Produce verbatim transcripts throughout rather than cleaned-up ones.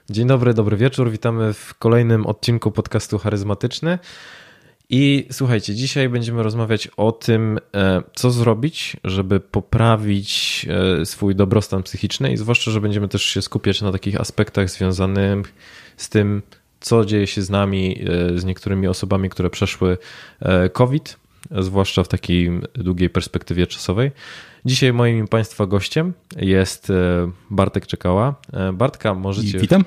Dzień dobry, dobry wieczór. Witamy w kolejnym odcinku podcastu Charyzmatyczny. I słuchajcie, dzisiaj będziemy rozmawiać o tym, co zrobić, żeby poprawić swój dobrostan psychiczny i zwłaszcza, że będziemy też się skupiać na takich aspektach związanych z tym, co dzieje się z nami, z niektórymi osobami, które przeszły COVID, zwłaszcza w takiej długiej perspektywie czasowej. Dzisiaj moim Państwa gościem jest Bartek Czekała. Bartka możecie... I witam.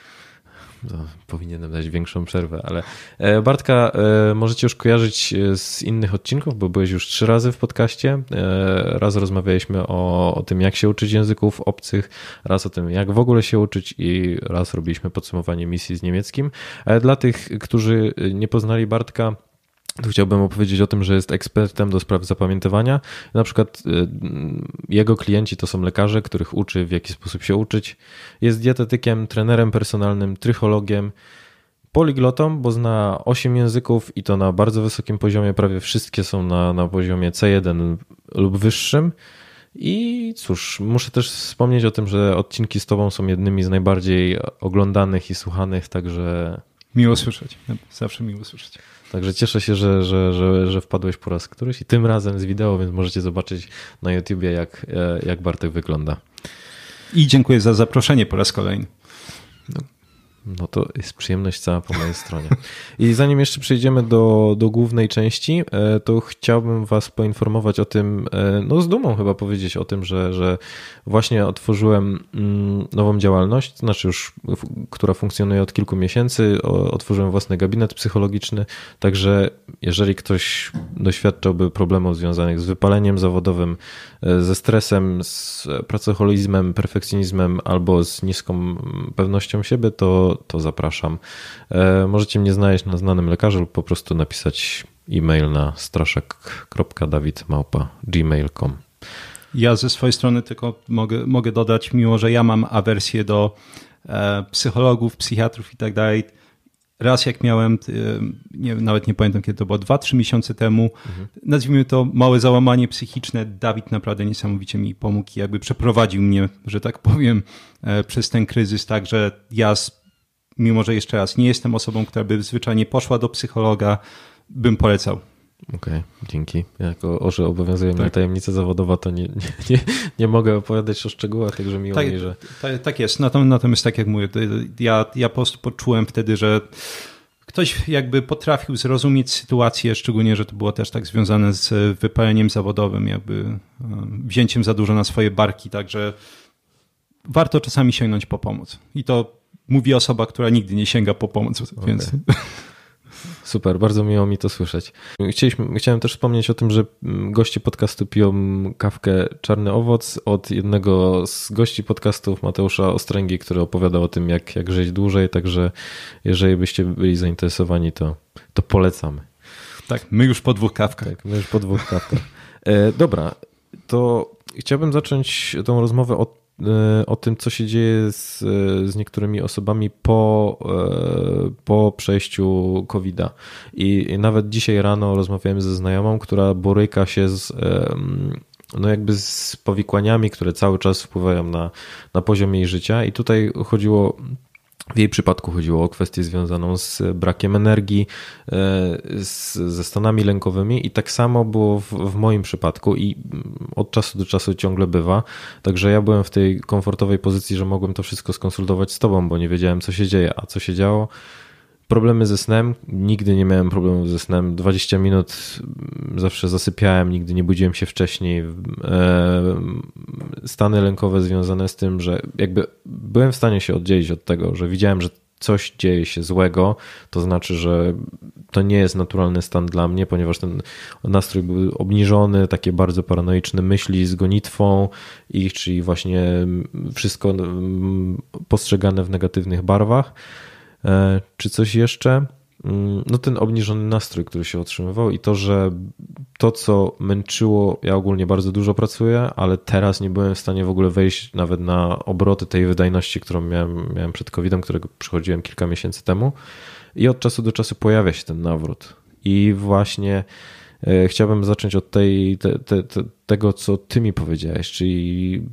No, powinienem dać większą przerwę, ale Bartka możecie już kojarzyć z innych odcinków, bo byłeś już trzy razy w podcaście. Raz rozmawialiśmy o, o tym, jak się uczyć języków obcych, raz o tym, jak w ogóle się uczyć i raz robiliśmy podsumowanie misji z niemieckim. Ale dla tych, którzy nie poznali Bartka, tu chciałbym opowiedzieć o tym, że jest ekspertem do spraw zapamiętywania. Na przykład jego klienci to są lekarze, których uczy, w jaki sposób się uczyć. Jest dietetykiem, trenerem personalnym, trychologiem, poliglotą, bo zna osiem języków i to na bardzo wysokim poziomie. Prawie wszystkie są na, na poziomie C jeden lub wyższym. I cóż, muszę też wspomnieć o tym, że odcinki z tobą są jednymi z najbardziej oglądanych i słuchanych, także... Miło słyszeć, zawsze miło słyszeć. Także cieszę się, że, że, że, że wpadłeś po raz któryś i tym razem z wideo, więc możecie zobaczyć na YouTubie, jak, jak Bartek wygląda. I dziękuję za zaproszenie po raz kolejny. No, no to jest przyjemność cała po mojej stronie. I zanim jeszcze przejdziemy do, do głównej części, to chciałbym was poinformować o tym, no z dumą chyba powiedzieć o tym, że, że właśnie otworzyłem nową działalność, to znaczy już, która funkcjonuje od kilku miesięcy, otworzyłem własny gabinet psychologiczny, także jeżeli ktoś doświadczałby problemów związanych z wypaleniem zawodowym, ze stresem, z pracoholizmem, perfekcjonizmem albo z niską pewnością siebie, to, to zapraszam. Możecie mnie znaleźć na Znanym Lekarzu lub po prostu napisać e-mail na straszak kropka dawid małpa gmail kropka com. Ja ze swojej strony tylko mogę, mogę dodać, mimo że ja mam awersję do e, psychologów, psychiatrów i tak dalej. Raz jak miałem, nie, nawet nie pamiętam kiedy to było, dwa, trzy miesiące temu, mhm. nazwijmy to małe załamanie psychiczne, Dawid naprawdę niesamowicie mi pomógł i jakby przeprowadził mnie, że tak powiem, e, przez ten kryzys, tak, że ja, mimo że jeszcze raz nie jestem osobą, która by zwyczajnie poszła do psychologa, bym polecał. Okej, okay, dzięki. Jako o, że obowiązuje mnie tak. tajemnica zawodowa, to nie, nie, nie, nie mogę opowiadać o szczegółach, także miło tak, mi, że... Tak, tak jest, natomiast tak jak mówię, ja, ja po prostu poczułem wtedy, że ktoś jakby potrafił zrozumieć sytuację, szczególnie, że to było też tak związane z wypaleniem zawodowym, jakby wzięciem za dużo na swoje barki, także warto czasami sięgnąć po pomoc. I to mówi osoba, która nigdy nie sięga po pomoc, okay. Więc... Super, bardzo miło mi to słyszeć. Chcieliśmy, chciałem też wspomnieć o tym, że goście podcastu piją kawkę Czarny Owoc od jednego z gości podcastów, Mateusza Ostręgi, który opowiadał o tym, jak, jak żyć dłużej, także jeżeli byście byli zainteresowani, to, to polecamy. Tak, my już po dwóch kawkach. Tak, my już po dwóch kawkach. E, dobra, to chciałbym zacząć tą rozmowę od o tym, co się dzieje z, z niektórymi osobami po, po przejściu kowida. I nawet dzisiaj rano rozmawiałem ze znajomą, która boryka się z, no jakby z powikłaniami, które cały czas wpływają na, na poziom jej życia. I tutaj chodziło... W jej przypadku chodziło o kwestię związaną z brakiem energii, z, ze stanami lękowymi i tak samo było w, w moim przypadku i od czasu do czasu ciągle bywa. Także ja byłem w tej komfortowej pozycji, że mogłem to wszystko skonsultować z tobą, bo nie wiedziałem, co się dzieje. A co się działo? Problemy ze snem. Nigdy nie miałem problemów ze snem. dwadzieścia minut zawsze zasypiałem, nigdy nie budziłem się wcześniej. Stany lękowe związane z tym, że jakby byłem w stanie się oddzielić od tego, że widziałem, że coś dzieje się złego, to znaczy, że to nie jest naturalny stan dla mnie, ponieważ ten nastrój był obniżony, takie bardzo paranoiczne myśli z gonitwą ich, czyli właśnie wszystko postrzegane w negatywnych barwach. Czy coś jeszcze? No ten obniżony nastrój, który się otrzymywał i to, że to, co męczyło, ja ogólnie bardzo dużo pracuję, ale teraz nie byłem w stanie w ogóle wejść nawet na obroty tej wydajności, którą miałem, miałem przed kowidem, którego przychodziłem kilka miesięcy temu i od czasu do czasu pojawia się ten nawrót. I właśnie chciałbym zacząć od tej, te, te, te, tego, co ty mi powiedziałeś, czyli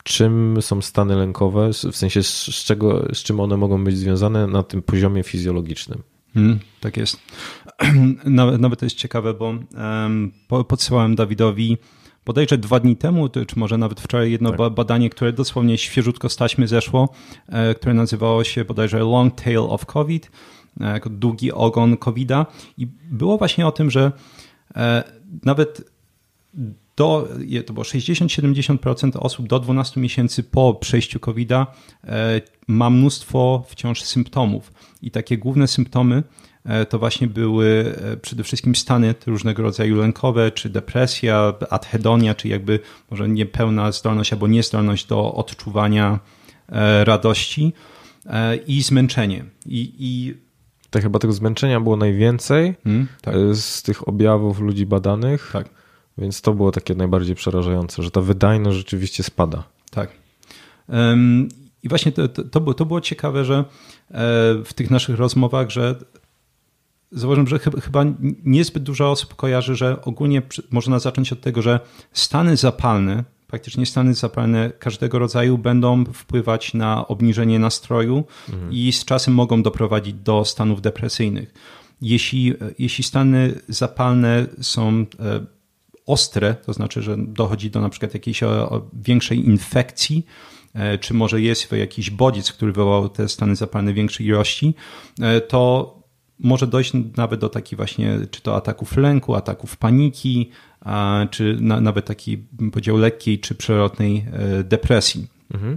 czym są stany lękowe, w sensie z, z, czego, z czym one mogą być związane na tym poziomie fizjologicznym. Hmm, tak jest. Nawet, nawet to jest ciekawe, bo um, podsyłałem Dawidowi bodajże dwa dni temu, czy może nawet wczoraj jedno tak. badanie, które dosłownie świeżutko z taśmy zeszło, e, które nazywało się bodajże Long Tail of COVID, e, jako długi ogon kowida i było właśnie o tym, że e, nawet do, to było sześćdziesiąt do siedemdziesięciu procent osób do dwunastu miesięcy po przejściu kowida e, ma mnóstwo wciąż symptomów i takie główne symptomy to właśnie były przede wszystkim stany różnego rodzaju lękowe, czy depresja, adhedonia, czy jakby może niepełna zdolność albo niezdolność do odczuwania radości i zmęczenie. I, i... To chyba tego zmęczenia było najwięcej hmm, tak. z tych objawów ludzi badanych, tak. Więc to było takie najbardziej przerażające, że ta wydajność rzeczywiście spada. Tak. Um, I właśnie to, to, to, było, to było ciekawe, że w tych naszych rozmowach, że zauważyłem, że chyba niezbyt dużo osób kojarzy, że ogólnie można zacząć od tego, że stany zapalne, praktycznie stany zapalne każdego rodzaju będą wpływać na obniżenie nastroju mhm. i z czasem mogą doprowadzić do stanów depresyjnych. Jeśli, jeśli stany zapalne są ostre, to znaczy, że dochodzi do na przykład jakiejś większej infekcji, czy może jest jakiś bodziec, który wywołał te stany zapalne większej ilości, to może dojść nawet do takich właśnie, czy to ataków lęku, ataków paniki, czy na, nawet takiej, bym powiedział, lekkiej czy przelotnej depresji. Mhm.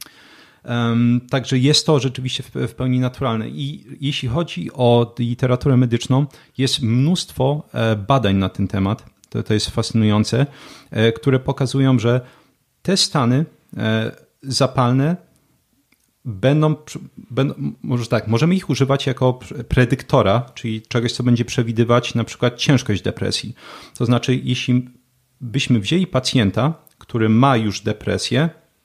Um, także jest to rzeczywiście w, w pełni naturalne. I jeśli chodzi o literaturę medyczną, jest mnóstwo badań na ten temat, to, to jest fascynujące, które pokazują, że te stany zapalne Będą, będą, może tak, możemy ich używać jako predyktora, czyli czegoś, co będzie przewidywać na przykład ciężkość depresji. To znaczy, jeśli byśmy wzięli pacjenta, który ma już depresję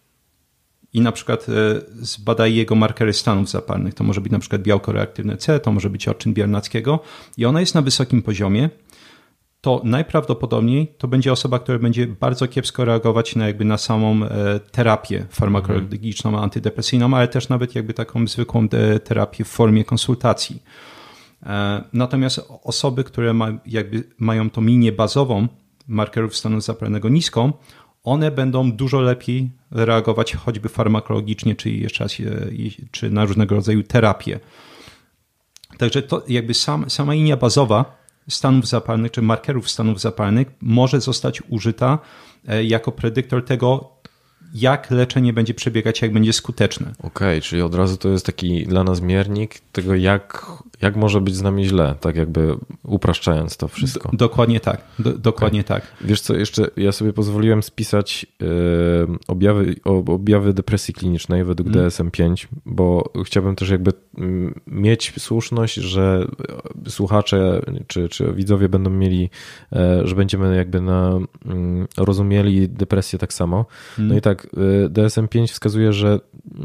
i na przykład zbadali jego markery stanów zapalnych, to może być na przykład białko reaktywne C, to może być odczyn Biernackiego i ona jest na wysokim poziomie, to najprawdopodobniej to będzie osoba, która będzie bardzo kiepsko reagować na jakby na samą terapię farmakologiczną, mhm. antydepresyjną, ale też nawet jakby taką zwykłą terapię w formie konsultacji. Natomiast osoby, które ma, jakby mają tą linię bazową markerów stanu zapalnego niską, one będą dużo lepiej reagować choćby farmakologicznie, czy jeszcze raz, czy na różnego rodzaju terapię. Także to jakby sam, sama linia bazowa stanów zapalnych, czy markerów stanów zapalnych może zostać użyta jako predyktor tego, jak leczenie będzie przebiegać, jak będzie skuteczne. Okej, okay, czyli od razu to jest taki dla nas miernik tego, jak, jak może być z nami źle, tak jakby upraszczając to wszystko. D- dokładnie tak, do, dokładnie okay. tak. Wiesz co, jeszcze ja sobie pozwoliłem spisać yy, objawy, objawy depresji klinicznej według hmm. D S M pięć, bo chciałbym też jakby mieć słuszność, że słuchacze czy, czy widzowie będą mieli, że będziemy jakby na, rozumieli depresję tak samo. Hmm. No i tak, D S M pięć wskazuje, że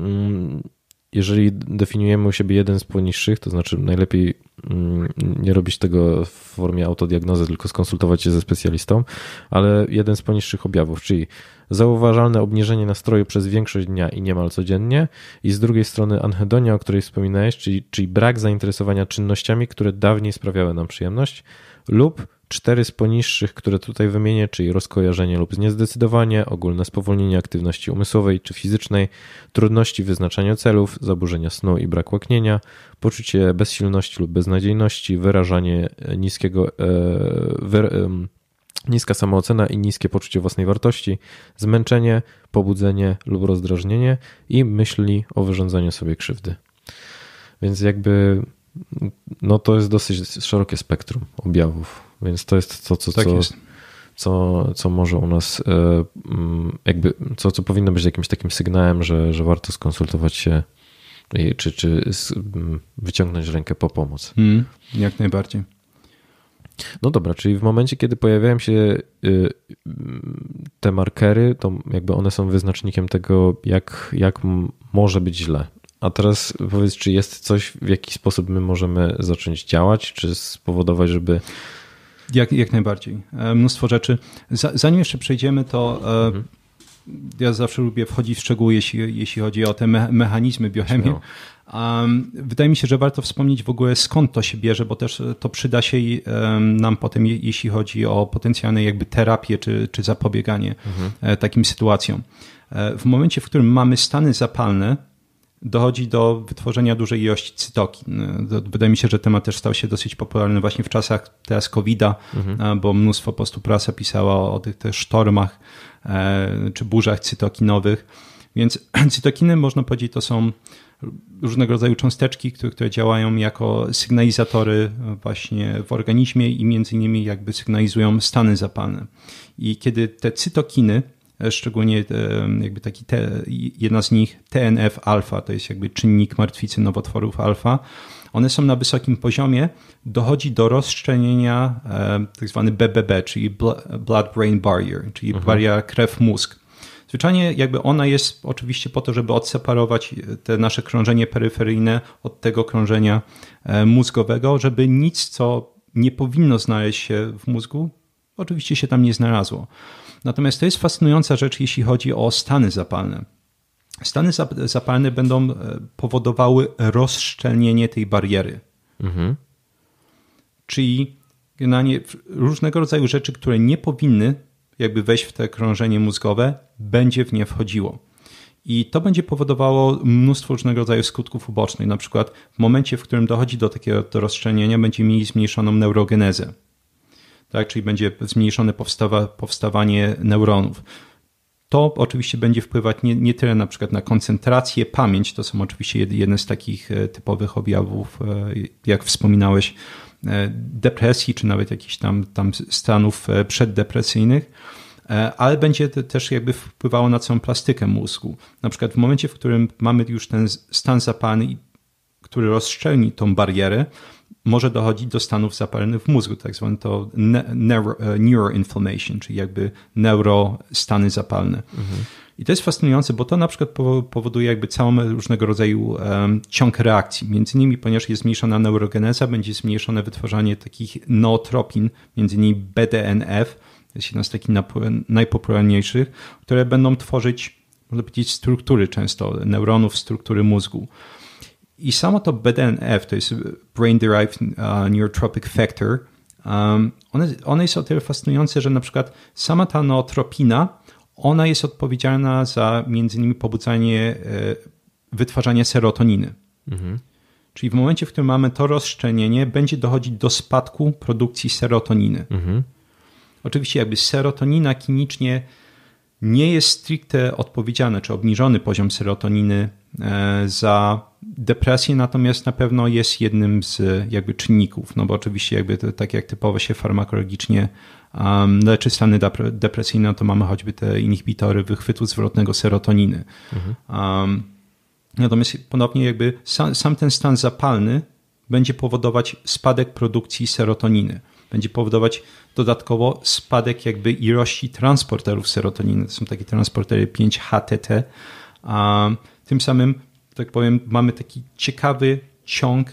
jeżeli definiujemy u siebie jeden z poniższych, to znaczy najlepiej nie robić tego w formie autodiagnozy, tylko skonsultować się ze specjalistą, ale jeden z poniższych objawów, czyli zauważalne obniżenie nastroju przez większość dnia i niemal codziennie i z drugiej strony anhedonia, o której wspominałeś, czyli, czyli brak zainteresowania czynnościami, które dawniej sprawiały nam przyjemność, lub cztery z poniższych, które tutaj wymienię, czyli rozkojarzenie lub zniezdecydowanie, ogólne spowolnienie aktywności umysłowej czy fizycznej, trudności w wyznaczaniu celów, zaburzenia snu i brak łaknienia, poczucie bezsilności lub beznadziejności, wyrażanie niskiego, e, wy, e, niska samoocena i niskie poczucie własnej wartości, zmęczenie, pobudzenie lub rozdrażnienie i myśli o wyrządzaniu sobie krzywdy. Więc jakby no to jest dosyć szerokie spektrum objawów, więc to jest to, co, tak co, jest. co, co może u nas jakby, co, co powinno być jakimś takim sygnałem, że, że warto skonsultować się czy, czy wyciągnąć rękę po pomoc. Mm, jak najbardziej. No dobra, czyli w momencie, kiedy pojawiają się te markery, to jakby one są wyznacznikiem tego, jak, jak może być źle. A teraz powiedz, czy jest coś, w jaki sposób my możemy zacząć działać, czy spowodować, żeby... Jak, jak najbardziej. Mnóstwo rzeczy. Zanim jeszcze przejdziemy, to mhm. ja zawsze lubię wchodzić w szczegóły, jeśli, jeśli chodzi o te me- mechanizmy biochemii. Um, wydaje mi się, że warto wspomnieć w ogóle skąd to się bierze, bo też to przyda się um, nam potem, je, jeśli chodzi o potencjalne jakby terapię czy, czy zapobieganie mhm. e, takim sytuacjom. E, w momencie, w którym mamy stany zapalne, dochodzi do wytworzenia dużej ilości cytokin. Wydaje mi się, że temat też stał się dosyć popularny właśnie w czasach teraz kowida, mhm. bo mnóstwo po prostu prasa pisała o tych też sztormach e, czy burzach cytokinowych. Więc cytokiny, można powiedzieć, to są różnego rodzaju cząsteczki, które, które działają jako sygnalizatory właśnie w organizmie i między innymi jakby sygnalizują stany zapalne. I kiedy te cytokiny, szczególnie jakby taki te, jedna z nich, T N F alfa, to jest jakby czynnik martwicy nowotworów alfa, one są na wysokim poziomie, dochodzi do rozszczelnienia tak zwany B B B, czyli Blood-Brain Barrier, czyli mhm. bariera krew-mózg. Zwyczajnie jakby ona jest oczywiście po to, żeby odseparować te nasze krążenie peryferyjne od tego krążenia mózgowego, żeby nic, co nie powinno znaleźć się w mózgu, oczywiście się tam nie znalazło. Natomiast to jest fascynująca rzecz, jeśli chodzi o stany zapalne. Stany zapalne będą powodowały rozszczelnienie tej bariery. Mhm. Czyli generalnie różnego rodzaju rzeczy, które nie powinny jakby wejść w te krążenie mózgowe, będzie w nie wchodziło. I to będzie powodowało mnóstwo różnego rodzaju skutków ubocznych. Na przykład w momencie, w którym dochodzi do takiego do rozszczelnienia, będziemy mieli zmniejszoną neurogenezę. Tak, czyli będzie zmniejszone powstawa, powstawanie neuronów. To oczywiście będzie wpływać nie, nie tyle na przykład na koncentrację, pamięć, to są oczywiście jedne z takich typowych objawów, jak wspominałeś, depresji, czy nawet jakichś tam, tam stanów przeddepresyjnych, ale będzie to też jakby wpływało na całą plastykę mózgu. Na przykład w momencie, w którym mamy już ten stan zapalny, który rozszczelni tą barierę, może dochodzić do stanów zapalnych w mózgu, tak zwane to neuro, neuroinflammation, czyli jakby neurostany zapalne. Mhm. I to jest fascynujące, bo to na przykład powoduje jakby całą różnego rodzaju um, ciąg reakcji. Między innymi, ponieważ jest zmniejszona neurogeneza, będzie zmniejszone wytwarzanie takich nootropin, między innymi B D N F, to jest jedna z takich najpopularniejszych, które będą tworzyć, można powiedzieć, struktury często neuronów, struktury mózgu. I samo to B D N F, to jest Brain Derived uh, Neurotropic Factor, um, one, one jest o tyle fascynujące, że na przykład sama ta nootropina, ona jest odpowiedzialna za między innymi pobudzanie e, wytwarzania serotoniny. Mhm. Czyli w momencie, w którym mamy to rozszczelnienie, będzie dochodzić do spadku produkcji serotoniny. Mhm. Oczywiście jakby serotonina klinicznie nie jest stricte odpowiedzialna, czy obniżony poziom serotoniny e, za depresję, natomiast na pewno jest jednym z jakby czynników, no bo oczywiście jakby to, tak jak typowo się farmakologicznie um, leczy stany depresyjne, to mamy choćby te inhibitory wychwytu zwrotnego serotoniny. Mhm. Um, natomiast ponownie jakby sam, sam ten stan zapalny będzie powodować spadek produkcji serotoniny. Będzie powodować dodatkowo spadek jakby ilości transporterów serotoniny. To są takie transportery pięć H T T. A tym samym, tak powiem, mamy taki ciekawy ciąg,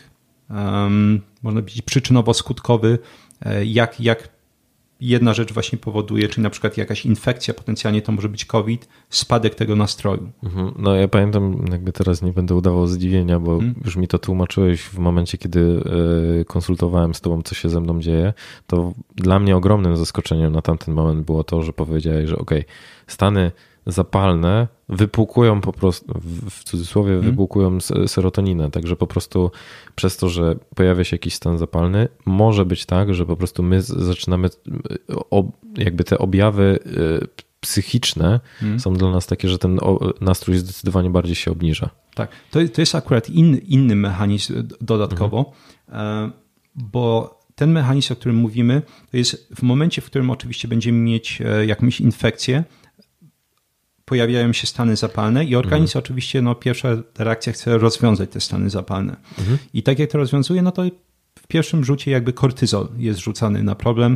um, można powiedzieć przyczynowo-skutkowy, jak, jak jedna rzecz właśnie powoduje, czyli na przykład jakaś infekcja, potencjalnie to może być COVID, spadek tego nastroju. Mhm. No ja pamiętam, jakby teraz nie będę udawał zdziwienia, bo hmm. już mi to tłumaczyłeś w momencie, kiedy konsultowałem z tobą, co się ze mną dzieje, to dla mnie ogromnym zaskoczeniem na tamten moment było to, że powiedziałeś, że okej, okay, stany zapalne wypłukują po prostu, w cudzysłowie hmm. wypłukują serotoninę, także po prostu przez to, że pojawia się jakiś stan zapalny, może być tak, że po prostu my zaczynamy, jakby te objawy psychiczne hmm. są dla nas takie, że ten nastrój zdecydowanie bardziej się obniża. Tak, to, to jest akurat inny, inny mechanizm dodatkowo, hmm. bo ten mechanizm, o którym mówimy, to jest w momencie, w którym oczywiście będziemy mieć jakąś infekcję, pojawiają się stany zapalne i organizm mhm. oczywiście, no pierwsza reakcja chce rozwiązać te stany zapalne. Mhm. I tak jak to rozwiązuje, no to w pierwszym rzucie jakby kortyzol jest rzucany na problem,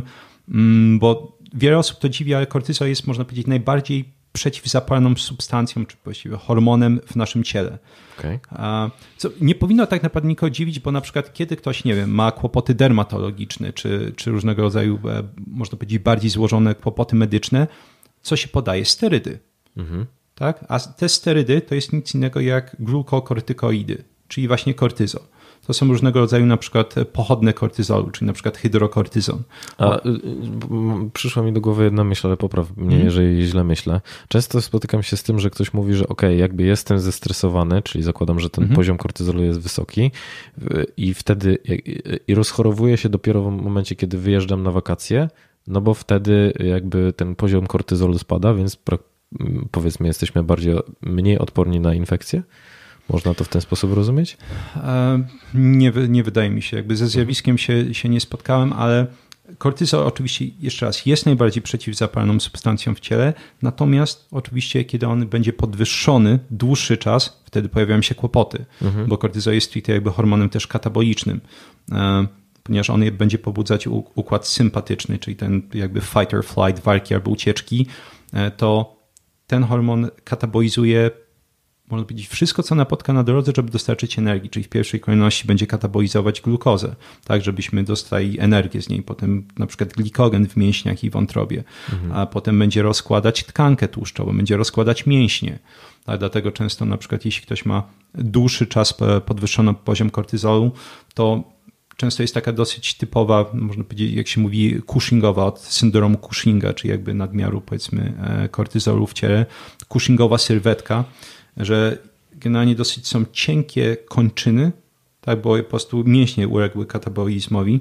bo wiele osób to dziwi, ale kortyzol jest, można powiedzieć, najbardziej przeciwzapalną substancją, czy właściwie hormonem w naszym ciele. Okay. Co nie powinno tak naprawdę nikogo dziwić, bo na przykład kiedy ktoś, nie wiem, ma kłopoty dermatologiczne, czy, czy różnego rodzaju, można powiedzieć, bardziej złożone kłopoty medyczne, co się podaje? Sterydy. mhm. tak? A te sterydy to jest nic innego jak glukokortykoidy, czyli właśnie kortyzol. To są różnego rodzaju na przykład pochodne kortyzolu, czyli na przykład hydrokortyzon. A, przyszła mi do głowy jedna myśl, ale popraw mnie, mm. jeżeli źle myślę. Często spotykam się z tym, że ktoś mówi, że okej, okay, jakby jestem zestresowany, czyli zakładam, że ten mm-hmm. poziom kortyzolu jest wysoki i wtedy i rozchorowuję się dopiero w momencie, kiedy wyjeżdżam na wakacje, no bo wtedy jakby ten poziom kortyzolu spada, więc powiedzmy jesteśmy bardziej, mniej odporni na infekcje. Można to w ten sposób rozumieć? Nie, nie wydaje mi się. Jakby ze zjawiskiem się, się nie spotkałem, ale kortyzol oczywiście, jeszcze raz, jest najbardziej przeciwzapalną substancją w ciele, natomiast oczywiście, kiedy on będzie podwyższony dłuższy czas, wtedy pojawiają się kłopoty, mhm. bo kortyzol jest stricte jakby hormonem też katabolicznym, ponieważ on będzie pobudzać układ sympatyczny, czyli ten jakby fight or flight, walki albo ucieczki, to ten hormon katabolizuje, można powiedzieć, wszystko, co napotka na drodze, żeby dostarczyć energii, czyli w pierwszej kolejności będzie katabolizować glukozę, tak, żebyśmy dostali energię z niej, potem na przykład glikogen w mięśniach i wątrobie, mhm. a potem będzie rozkładać tkankę tłuszczową, będzie rozkładać mięśnie. Tak, dlatego często na przykład jeśli ktoś ma dłuższy czas podwyższony poziom kortyzolu, to często jest taka dosyć typowa, można powiedzieć, jak się mówi, Cushingowa, od syndromu Cushinga, czyli jakby nadmiaru, powiedzmy, kortyzolu w ciele, Cushingowa sylwetka, że generalnie dosyć są cienkie kończyny, tak, bo po prostu mięśnie uległy katabolizmowi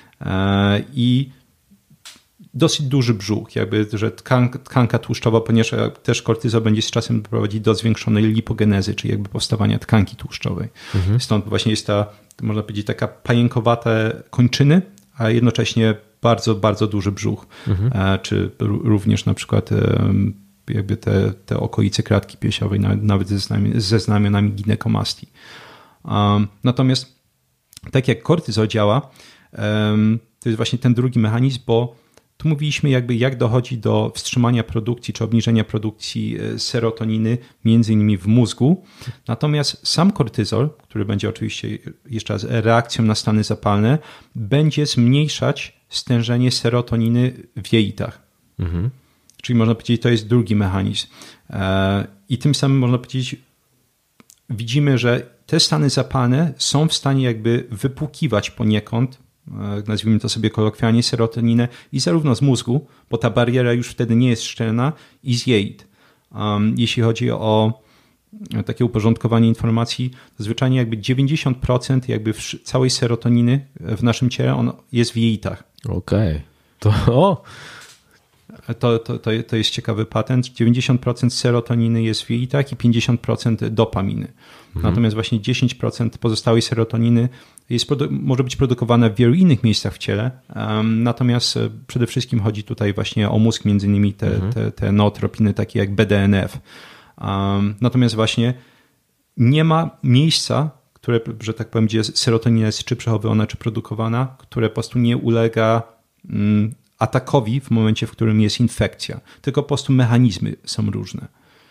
i dosyć duży brzuch, jakby, że tkanka, tkanka tłuszczowa, ponieważ też kortyzol będzie z czasem prowadzić do zwiększonej lipogenezy, czyli jakby powstawania tkanki tłuszczowej. Mhm. Stąd właśnie jest ta, można powiedzieć, taka pajękowate kończyny, a jednocześnie bardzo, bardzo duży brzuch, mhm. czy również na przykład jakby te, te okolice klatki piersiowej, nawet ze, znami, ze znamionami ginekomastii. Um, natomiast tak jak kortyzol działa, um, to jest właśnie ten drugi mechanizm, bo tu mówiliśmy jakby jak dochodzi do wstrzymania produkcji czy obniżenia produkcji serotoniny, między innymi w mózgu. Natomiast sam kortyzol, który będzie oczywiście jeszcze raz reakcją na stany zapalne, będzie zmniejszać stężenie serotoniny w jelitach. Mhm. Czyli można powiedzieć, to jest drugi mechanizm. I tym samym można powiedzieć, widzimy, że te stany zapalne są w stanie jakby wypłukiwać poniekąd, nazwijmy to sobie kolokwialnie, serotoninę i zarówno z mózgu, bo ta bariera już wtedy nie jest szczelna, i z jelit. Jeśli chodzi o takie uporządkowanie informacji, to zwyczajnie jakby dziewięćdziesiąt procent jakby całej serotoniny w naszym ciele on jest w jelitach. Okej. Okay. To... O. To, to, to, to jest ciekawy patent. dziewięćdziesiąt procent serotoniny jest w jelitach i pięćdziesiąt procent dopaminy. Mhm. Natomiast właśnie dziesięć procent pozostałej serotoniny jest, może być produkowana w wielu innych miejscach w ciele. Um, natomiast przede wszystkim chodzi tutaj właśnie o mózg, między innymi te, mhm. te, te nootropiny takie jak B D N F. Um, natomiast właśnie nie ma miejsca, które, że tak powiem, gdzie serotonina jest czy przechowywana, czy produkowana, które po prostu nie ulega um, atakowi w momencie, w którym jest infekcja. Tylko po prostu mechanizmy są różne.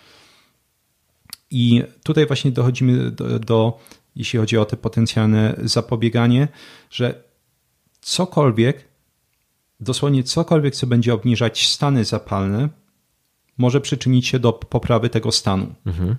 I tutaj właśnie dochodzimy do, do jeśli chodzi o te potencjalne zapobieganie, że cokolwiek, dosłownie cokolwiek, co będzie obniżać stany zapalne, może przyczynić się do poprawy tego stanu. Mhm.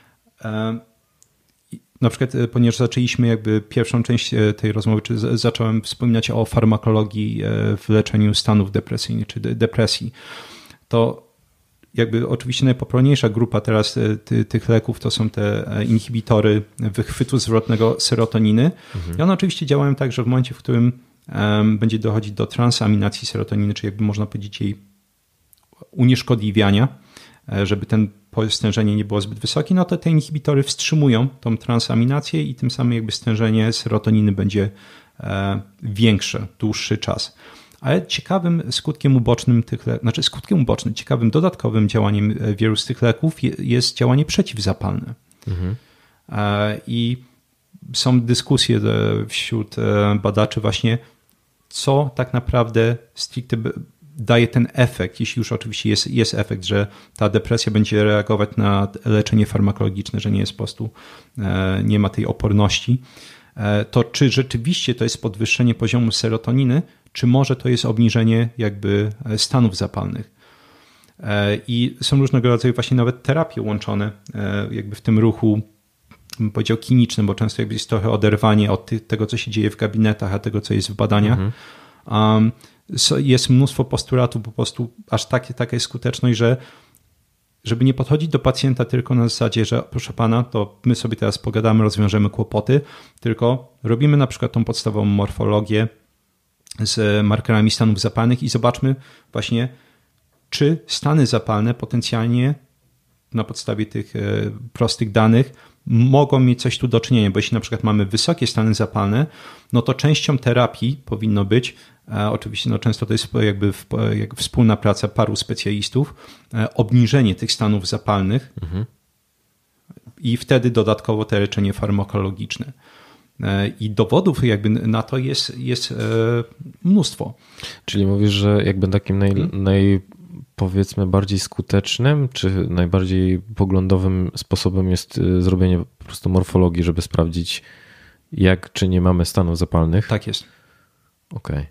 Na przykład, ponieważ zaczęliśmy jakby pierwszą część tej rozmowy, czy zacząłem wspominać o farmakologii w leczeniu stanów depresyjnych, czy depresji, to jakby oczywiście najpopularniejsza grupa teraz ty, tych leków to są te inhibitory wychwytu zwrotnego serotoniny. Mhm. I one oczywiście działają tak, że w momencie, w którym um, będzie dochodzić do transaminacji serotoniny, czyli jakby można powiedzieć jej unieszkodliwiania, żeby ten stężenie nie było zbyt wysokie, no to te inhibitory wstrzymują tą transaminację i tym samym jakby stężenie serotoniny będzie e, większe, dłuższy czas. Ale ciekawym skutkiem ubocznym tych leków, znaczy skutkiem ubocznym, ciekawym dodatkowym działaniem wielu z tych leków jest działanie przeciwzapalne. Mhm. E, I są dyskusje wśród badaczy właśnie, co tak naprawdę stricte daje ten efekt, jeśli już oczywiście jest, jest efekt, że ta depresja będzie reagować na leczenie farmakologiczne, że nie jest po prostu, nie ma tej oporności, to czy rzeczywiście to jest podwyższenie poziomu serotoniny, czy może to jest obniżenie jakby stanów zapalnych. I są różnego rodzaju właśnie nawet terapie łączone jakby w tym ruchu, bym powiedział, klinicznym, bo często jakby jest trochę oderwanie od tego, co się dzieje w gabinetach, a tego, co jest w badaniach. Mhm. Um, jest mnóstwo postulatów, po prostu aż takie, taka jest skuteczność, że żeby nie podchodzić do pacjenta tylko na zasadzie, że proszę pana, to my sobie teraz pogadamy, rozwiążemy kłopoty, tylko robimy na przykład tą podstawową morfologię z markerami stanów zapalnych i zobaczmy właśnie, czy stany zapalne potencjalnie na podstawie tych prostych danych mogą mieć coś tu do czynienia, bo jeśli na przykład mamy wysokie stany zapalne, no to częścią terapii powinno być, oczywiście no często to jest jakby, w, jakby wspólna praca paru specjalistów, obniżenie tych stanów zapalnych mhm. i wtedy dodatkowo te leczenie farmakologiczne. I dowodów jakby na to jest, jest mnóstwo. Czyli mówisz, że jakby takim naj, hmm. naj powiedzmy bardziej skutecznym, czy najbardziej poglądowym sposobem jest zrobienie po prostu morfologii, żeby sprawdzić, jak czy nie mamy stanów zapalnych? Tak jest. Okej.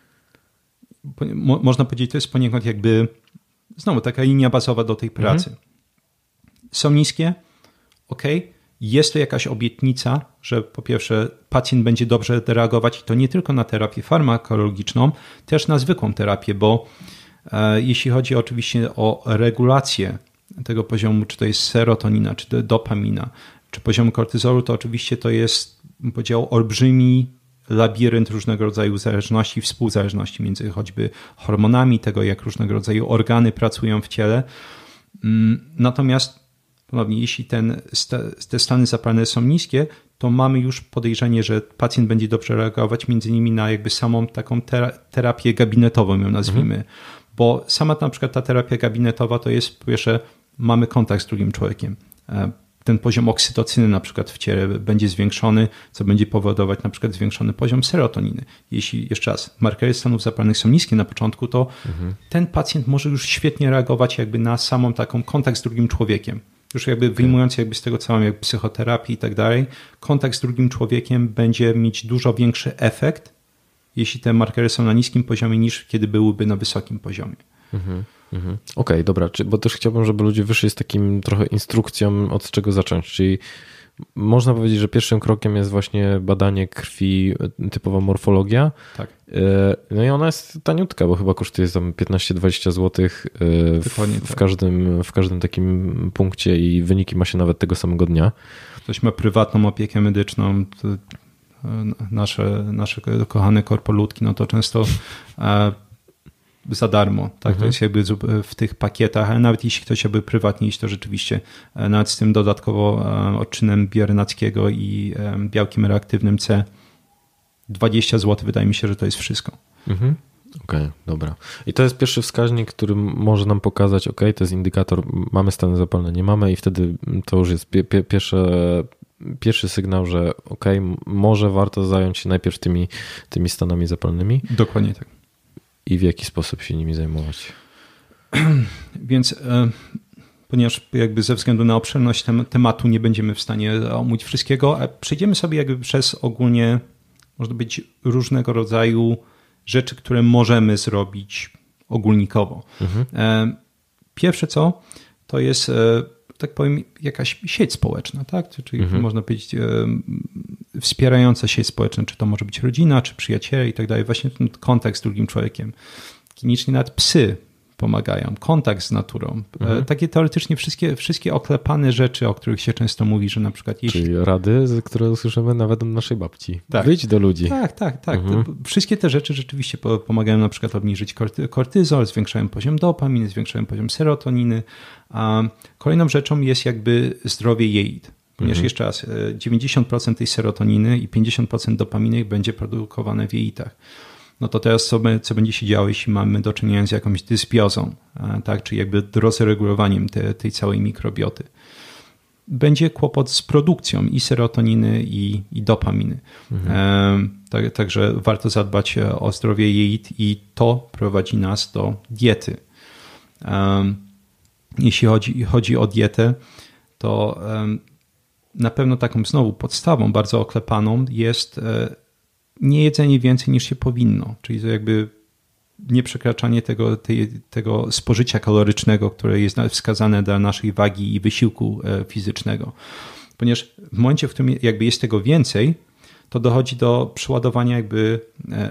Okay. Mo- można powiedzieć, to jest poniekąd jakby znowu taka linia bazowa do tej pracy. Mhm. Są niskie, okej. Okay. Jest to jakaś obietnica, że po pierwsze pacjent będzie dobrze reagować i to nie tylko na terapię farmakologiczną, też na zwykłą terapię, bo jeśli chodzi oczywiście o regulację tego poziomu, czy to jest serotonina, czy dopamina, czy poziom kortyzolu, to oczywiście to jest, bym powiedział, olbrzymi labirynt różnego rodzaju zależności, współzależności między choćby hormonami, tego jak różnego rodzaju organy pracują w ciele. Natomiast ponownie, jeśli ten, te stany zapalne są niskie, to mamy już podejrzenie, że pacjent będzie dobrze reagować między innymi na jakby samą taką terapię gabinetową, ją nazwijmy. Mhm. Bo sama na przykład ta terapia gabinetowa to jest, po pierwsze, mamy kontakt z drugim człowiekiem. Ten poziom oksytocyny na przykład w ciele będzie zwiększony, co będzie powodować na przykład zwiększony poziom serotoniny. Jeśli, jeszcze raz, markery stanów zapalnych są niskie na początku, to mhm. ten pacjent może już świetnie reagować jakby na samą taką kontakt z drugim człowiekiem. Już jakby wyjmując jakby z tego całą jakby psychoterapię i tak dalej, kontakt z drugim człowiekiem będzie mieć dużo większy efekt, jeśli te markery są na niskim poziomie, niż kiedy byłyby na wysokim poziomie. Mhm, mhm. Okej, okay, dobra, bo też chciałbym, żeby ludzie wyszli z takim trochę instrukcją, od czego zacząć, czyli można powiedzieć, że pierwszym krokiem jest właśnie badanie krwi, typowa morfologia. Tak. No i ona jest taniutka, bo chyba kosztuje tam piętnaście dwadzieścia złotych w, w, tak. każdym, w każdym takim punkcie i wyniki ma się nawet tego samego dnia. Ktoś ma prywatną opiekę medyczną, to nasze, nasze kochane korpoludki, no to często za darmo. Tak? Mhm. To jest jakby w tych pakietach, ale nawet jeśli ktoś chciałby prywatnie iść, to rzeczywiście nawet z tym dodatkowo odczynem biorynackiego i białkiem reaktywnym C dwadzieścia złotych, wydaje mi się, że to jest wszystko. Mhm. Okej, okay, dobra. I to jest pierwszy wskaźnik, który może nam pokazać, ok, to jest indykator, mamy stany zapalne, nie mamy i wtedy to już jest pie, pie, pierwsze Pierwszy sygnał, że ok, może warto zająć się najpierw tymi, tymi stanami zapalnymi. Dokładnie tak. I w jaki sposób się nimi zajmować? Więc e, ponieważ jakby ze względu na obszerność tem, tematu nie będziemy w stanie omówić wszystkiego, a przejdziemy sobie jakby przez ogólnie, można być różnego rodzaju rzeczy, które możemy zrobić ogólnikowo. Mhm. E, pierwsze co, to jest e, tak powiem, jakaś sieć społeczna, tak? Czyli mhm. można powiedzieć e, wspierająca sieć społeczna, czy to może być rodzina, czy przyjaciele i tak dalej. Właśnie ten kontakt z drugim człowiekiem. Klinicznie nawet psy pomagają, kontakt z naturą. Mhm. E, takie teoretycznie wszystkie, wszystkie oklepane rzeczy, o których się często mówi, że na przykład jeśli... Czyli rady, które usłyszymy nawet od naszej babci. Tak. Wyjdź do ludzi. Tak, tak, tak. Mhm. Te, wszystkie te rzeczy rzeczywiście pomagają na przykład obniżyć kortyzol, zwiększają poziom dopaminy, zwiększają poziom serotoniny. A kolejną rzeczą jest jakby zdrowie jelit. Ponieważ mhm. jeszcze raz, dziewięćdziesiąt procent tej serotoniny i pięćdziesiąt procent dopaminy będzie produkowane w jelitach. No to teraz co, co będzie się działo, jeśli mamy do czynienia z jakąś dysbiozą, tak? Czyli jakby rozregulowaniem te, tej całej mikrobioty. Będzie kłopot z produkcją i serotoniny, i, i dopaminy. Mhm. E, tak, także warto zadbać o zdrowie jelit i to prowadzi nas do diety. E, jeśli chodzi, chodzi o dietę, to e, na pewno taką znowu podstawą bardzo oklepaną jest e, nie jedzenie więcej niż się powinno. Czyli to jakby nieprzekraczanie tego, tej, tego spożycia kalorycznego, które jest wskazane dla naszej wagi i wysiłku fizycznego. Ponieważ w momencie, w którym jakby jest tego więcej, to dochodzi do przeładowania jakby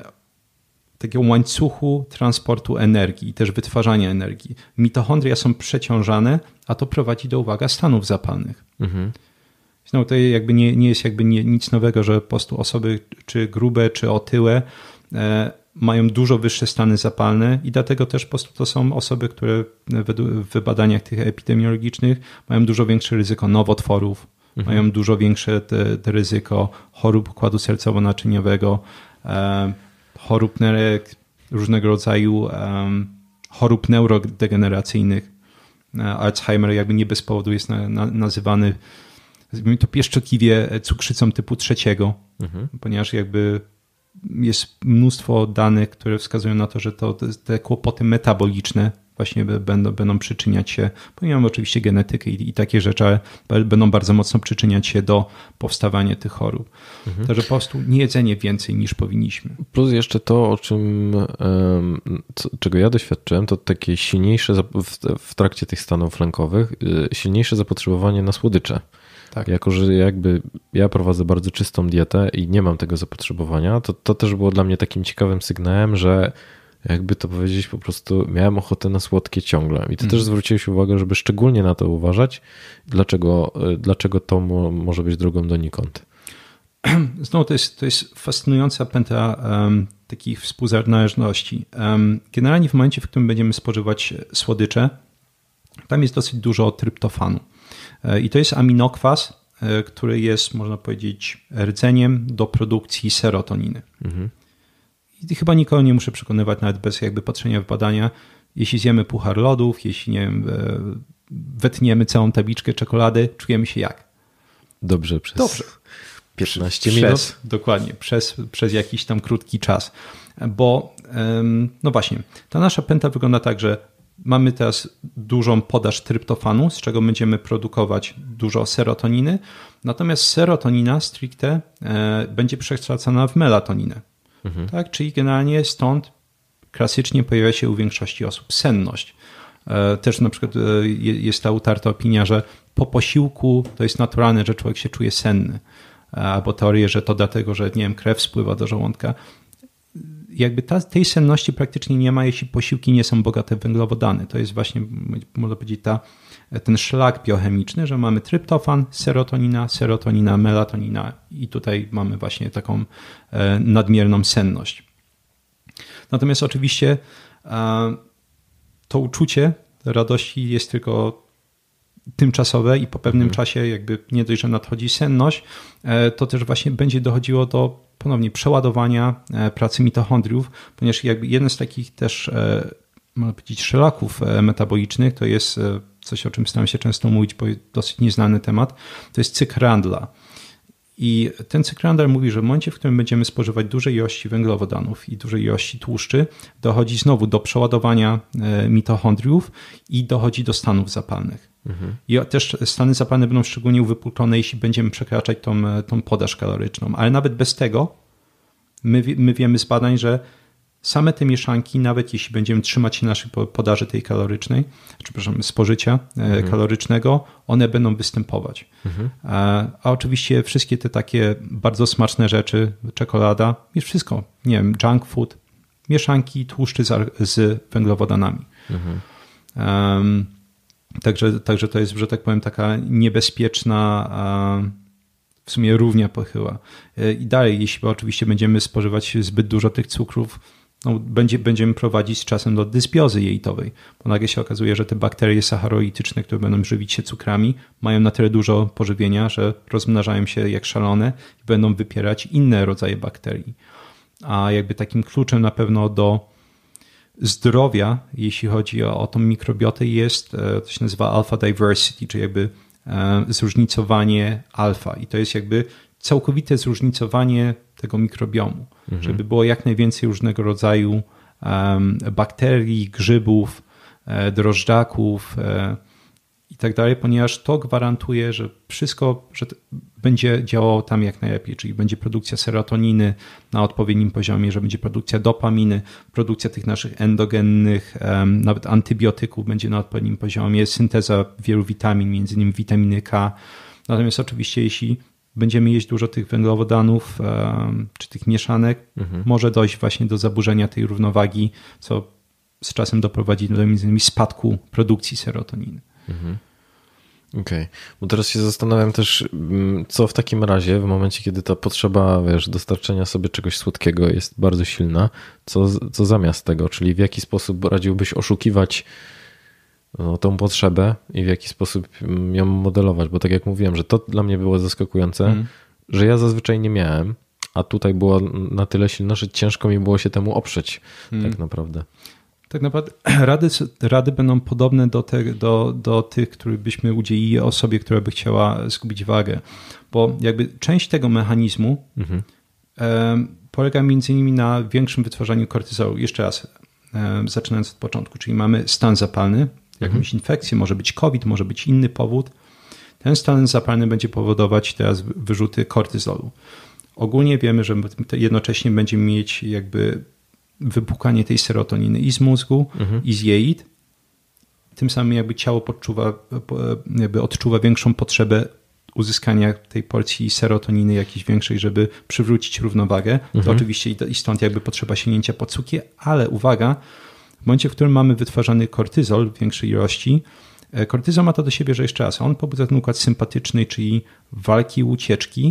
takiego łańcuchu transportu energii i też wytwarzania energii. Mitochondria są przeciążane, a to prowadzi do, uwaga, stanów zapalnych. Mhm. No, to jakby nie, nie jest jakby nie, nic nowego, że po prostu osoby czy grube, czy otyłe e, mają dużo wyższe stany zapalne i dlatego też po prostu to są osoby, które w badaniach tych epidemiologicznych mają dużo większe ryzyko nowotworów, mhm. mają dużo większe te, te ryzyko chorób układu sercowo-naczyniowego, e, chorób nerek, różnego rodzaju um, chorób neurodegeneracyjnych. Alzheimer jakby nie bez powodu jest na, na, nazywany to pieszczotliwie cukrzycą typu trzeciego, mhm. ponieważ jakby jest mnóstwo danych, które wskazują na to, że to, te kłopoty metaboliczne właśnie będą, będą przyczyniać się, pomimo oczywiście genetyki i, i takie rzeczy, ale będą bardzo mocno przyczyniać się do powstawania tych chorób. Mhm. Także po prostu nie jedzenie więcej niż powinniśmy. Plus jeszcze to, o czym, co, czego ja doświadczyłem, to takie silniejsze w trakcie tych stanów lękowych, silniejsze zapotrzebowanie na słodycze. Tak. Jako, że jakby ja prowadzę bardzo czystą dietę i nie mam tego zapotrzebowania, to to też było dla mnie takim ciekawym sygnałem, że jakby to powiedzieć, po prostu miałem ochotę na słodkie ciągle. I to mm. też zwróciłeś uwagę, żeby szczególnie na to uważać. Dlaczego, dlaczego to mo, może być drogą donikąd? Znowu to jest, to jest fascynująca pętla um, takich współzależności. Um, generalnie w momencie, w którym będziemy spożywać słodycze, tam jest dosyć dużo tryptofanu. I to jest aminokwas, który jest, można powiedzieć, rdzeniem do produkcji serotoniny. Mhm. I chyba nikogo nie muszę przekonywać, nawet bez jakby patrzenia w badania, jeśli zjemy puchar lodów, jeśli nie wiem, wetniemy całą tabliczkę czekolady, czujemy się jak? Dobrze przez Dobrze. piętnaście przez, minut? Dokładnie, przez, przez jakiś tam krótki czas. Bo, no właśnie, ta nasza pętla wygląda tak, że mamy teraz dużą podaż tryptofanu, z czego będziemy produkować dużo serotoniny, natomiast serotonina stricte e, będzie przekształcana w melatoninę. Mhm. Tak? Czyli generalnie stąd klasycznie pojawia się u większości osób senność. E, też na przykład e, jest ta utarta opinia, że po posiłku to jest naturalne, że człowiek się czuje senny. Albo teorie, że to dlatego, że nie wiem, krew spływa do żołądka. Jakby ta, tej senności praktycznie nie ma, jeśli posiłki nie są bogate w węglowodany. To jest właśnie, można powiedzieć, ta, ten szlak biochemiczny, że mamy tryptofan, serotonina, serotonina, melatonina i tutaj mamy właśnie taką e, nadmierną senność. Natomiast oczywiście e, to uczucie radości jest tylko tymczasowe i po pewnym mhm. czasie jakby nie dość, że nadchodzi senność, e, to też właśnie będzie dochodziło do ponownie przeładowania pracy mitochondriów, ponieważ jakby jeden z takich też, można powiedzieć, szlaków metabolicznych to jest coś, o czym staram się często mówić, bo jest dosyć nieznany temat, to jest cykl Randla. I ten cykl Randla mówi, że w momencie, w którym będziemy spożywać duże ilości węglowodanów i duże ilości tłuszczy, dochodzi znowu do przeładowania mitochondriów i dochodzi do stanów zapalnych. Mhm. I też stany zapalne będą szczególnie uwypuklone, jeśli będziemy przekraczać tą, tą podaż kaloryczną. Ale nawet bez tego my, my wiemy z badań, że same te mieszanki, nawet jeśli będziemy trzymać się naszej podaży tej kalorycznej, czy przepraszam, spożycia mhm. kalorycznego, one będą występować. Mhm. A, a oczywiście wszystkie te takie bardzo smaczne rzeczy, czekolada, jest wszystko, nie wiem, junk food, mieszanki tłuszczy z, z węglowodanami. Mhm. Um, Także, także to jest, że tak powiem, taka niebezpieczna w sumie równia pochyła. I dalej, jeśli oczywiście będziemy spożywać zbyt dużo tych cukrów, no będzie, będziemy prowadzić z czasem do dysbiozy jelitowej, bo nagle się okazuje, że te bakterie sacharoidyczne, które będą żywić się cukrami, mają na tyle dużo pożywienia, że rozmnażają się jak szalone i będą wypierać inne rodzaje bakterii. A jakby takim kluczem na pewno do zdrowia, jeśli chodzi o, o tą mikrobiotę, jest, to się nazywa alpha diversity, czyli jakby zróżnicowanie alfa. I to jest jakby całkowite zróżnicowanie tego mikrobiomu, mhm. żeby było jak najwięcej różnego rodzaju um, bakterii, grzybów, drożdżaków, i tak dalej, ponieważ to gwarantuje, że wszystko że będzie działało tam jak najlepiej, czyli będzie produkcja serotoniny na odpowiednim poziomie, że będzie produkcja dopaminy, produkcja tych naszych endogennych, um, nawet antybiotyków będzie na odpowiednim poziomie, synteza wielu witamin, między innymi witaminy K. Natomiast oczywiście jeśli będziemy jeść dużo tych węglowodanów um, czy tych mieszanek, mhm. może dojść właśnie do zaburzenia tej równowagi, co z czasem doprowadzi do między innymi spadku produkcji serotoniny. Mhm. Okej, okay. Bo teraz się zastanawiam też, co w takim razie, w momencie, kiedy ta potrzeba, wiesz, dostarczenia sobie czegoś słodkiego jest bardzo silna, co, co zamiast tego, czyli w jaki sposób radziłbyś oszukiwać no, tą potrzebę i w jaki sposób ją modelować, bo tak jak mówiłem, że to dla mnie było zaskakujące, mm. że ja zazwyczaj nie miałem, a tutaj była na tyle silna, że ciężko mi było się temu oprzeć mm. tak naprawdę. Tak naprawdę rady, rady będą podobne do, te, do, do tych, których byśmy udzielili osobie, która by chciała zgubić wagę. Bo jakby część tego mechanizmu mhm. e, polega między innymi na większym wytwarzaniu kortyzolu. Jeszcze raz, e, zaczynając od początku, czyli mamy stan zapalny, jakąś mhm. infekcję, może być COVID, może być inny powód. Ten stan zapalny będzie powodować teraz wyrzuty kortyzolu. Ogólnie wiemy, że jednocześnie będziemy mieć jakby wypłukanie tej serotoniny i z mózgu, mhm. i z jeit. Tym samym jakby ciało podczuwa, jakby odczuwa większą potrzebę uzyskania tej porcji serotoniny jakiejś większej, żeby przywrócić równowagę. Mhm. To oczywiście i stąd jakby potrzeba sięgnięcia po cukier, ale uwaga, w momencie, w którym mamy wytwarzany kortyzol w większej ilości, kortyzol ma to do siebie, że jeszcze raz, on pobudza ten układ sympatyczny, czyli walki i ucieczki,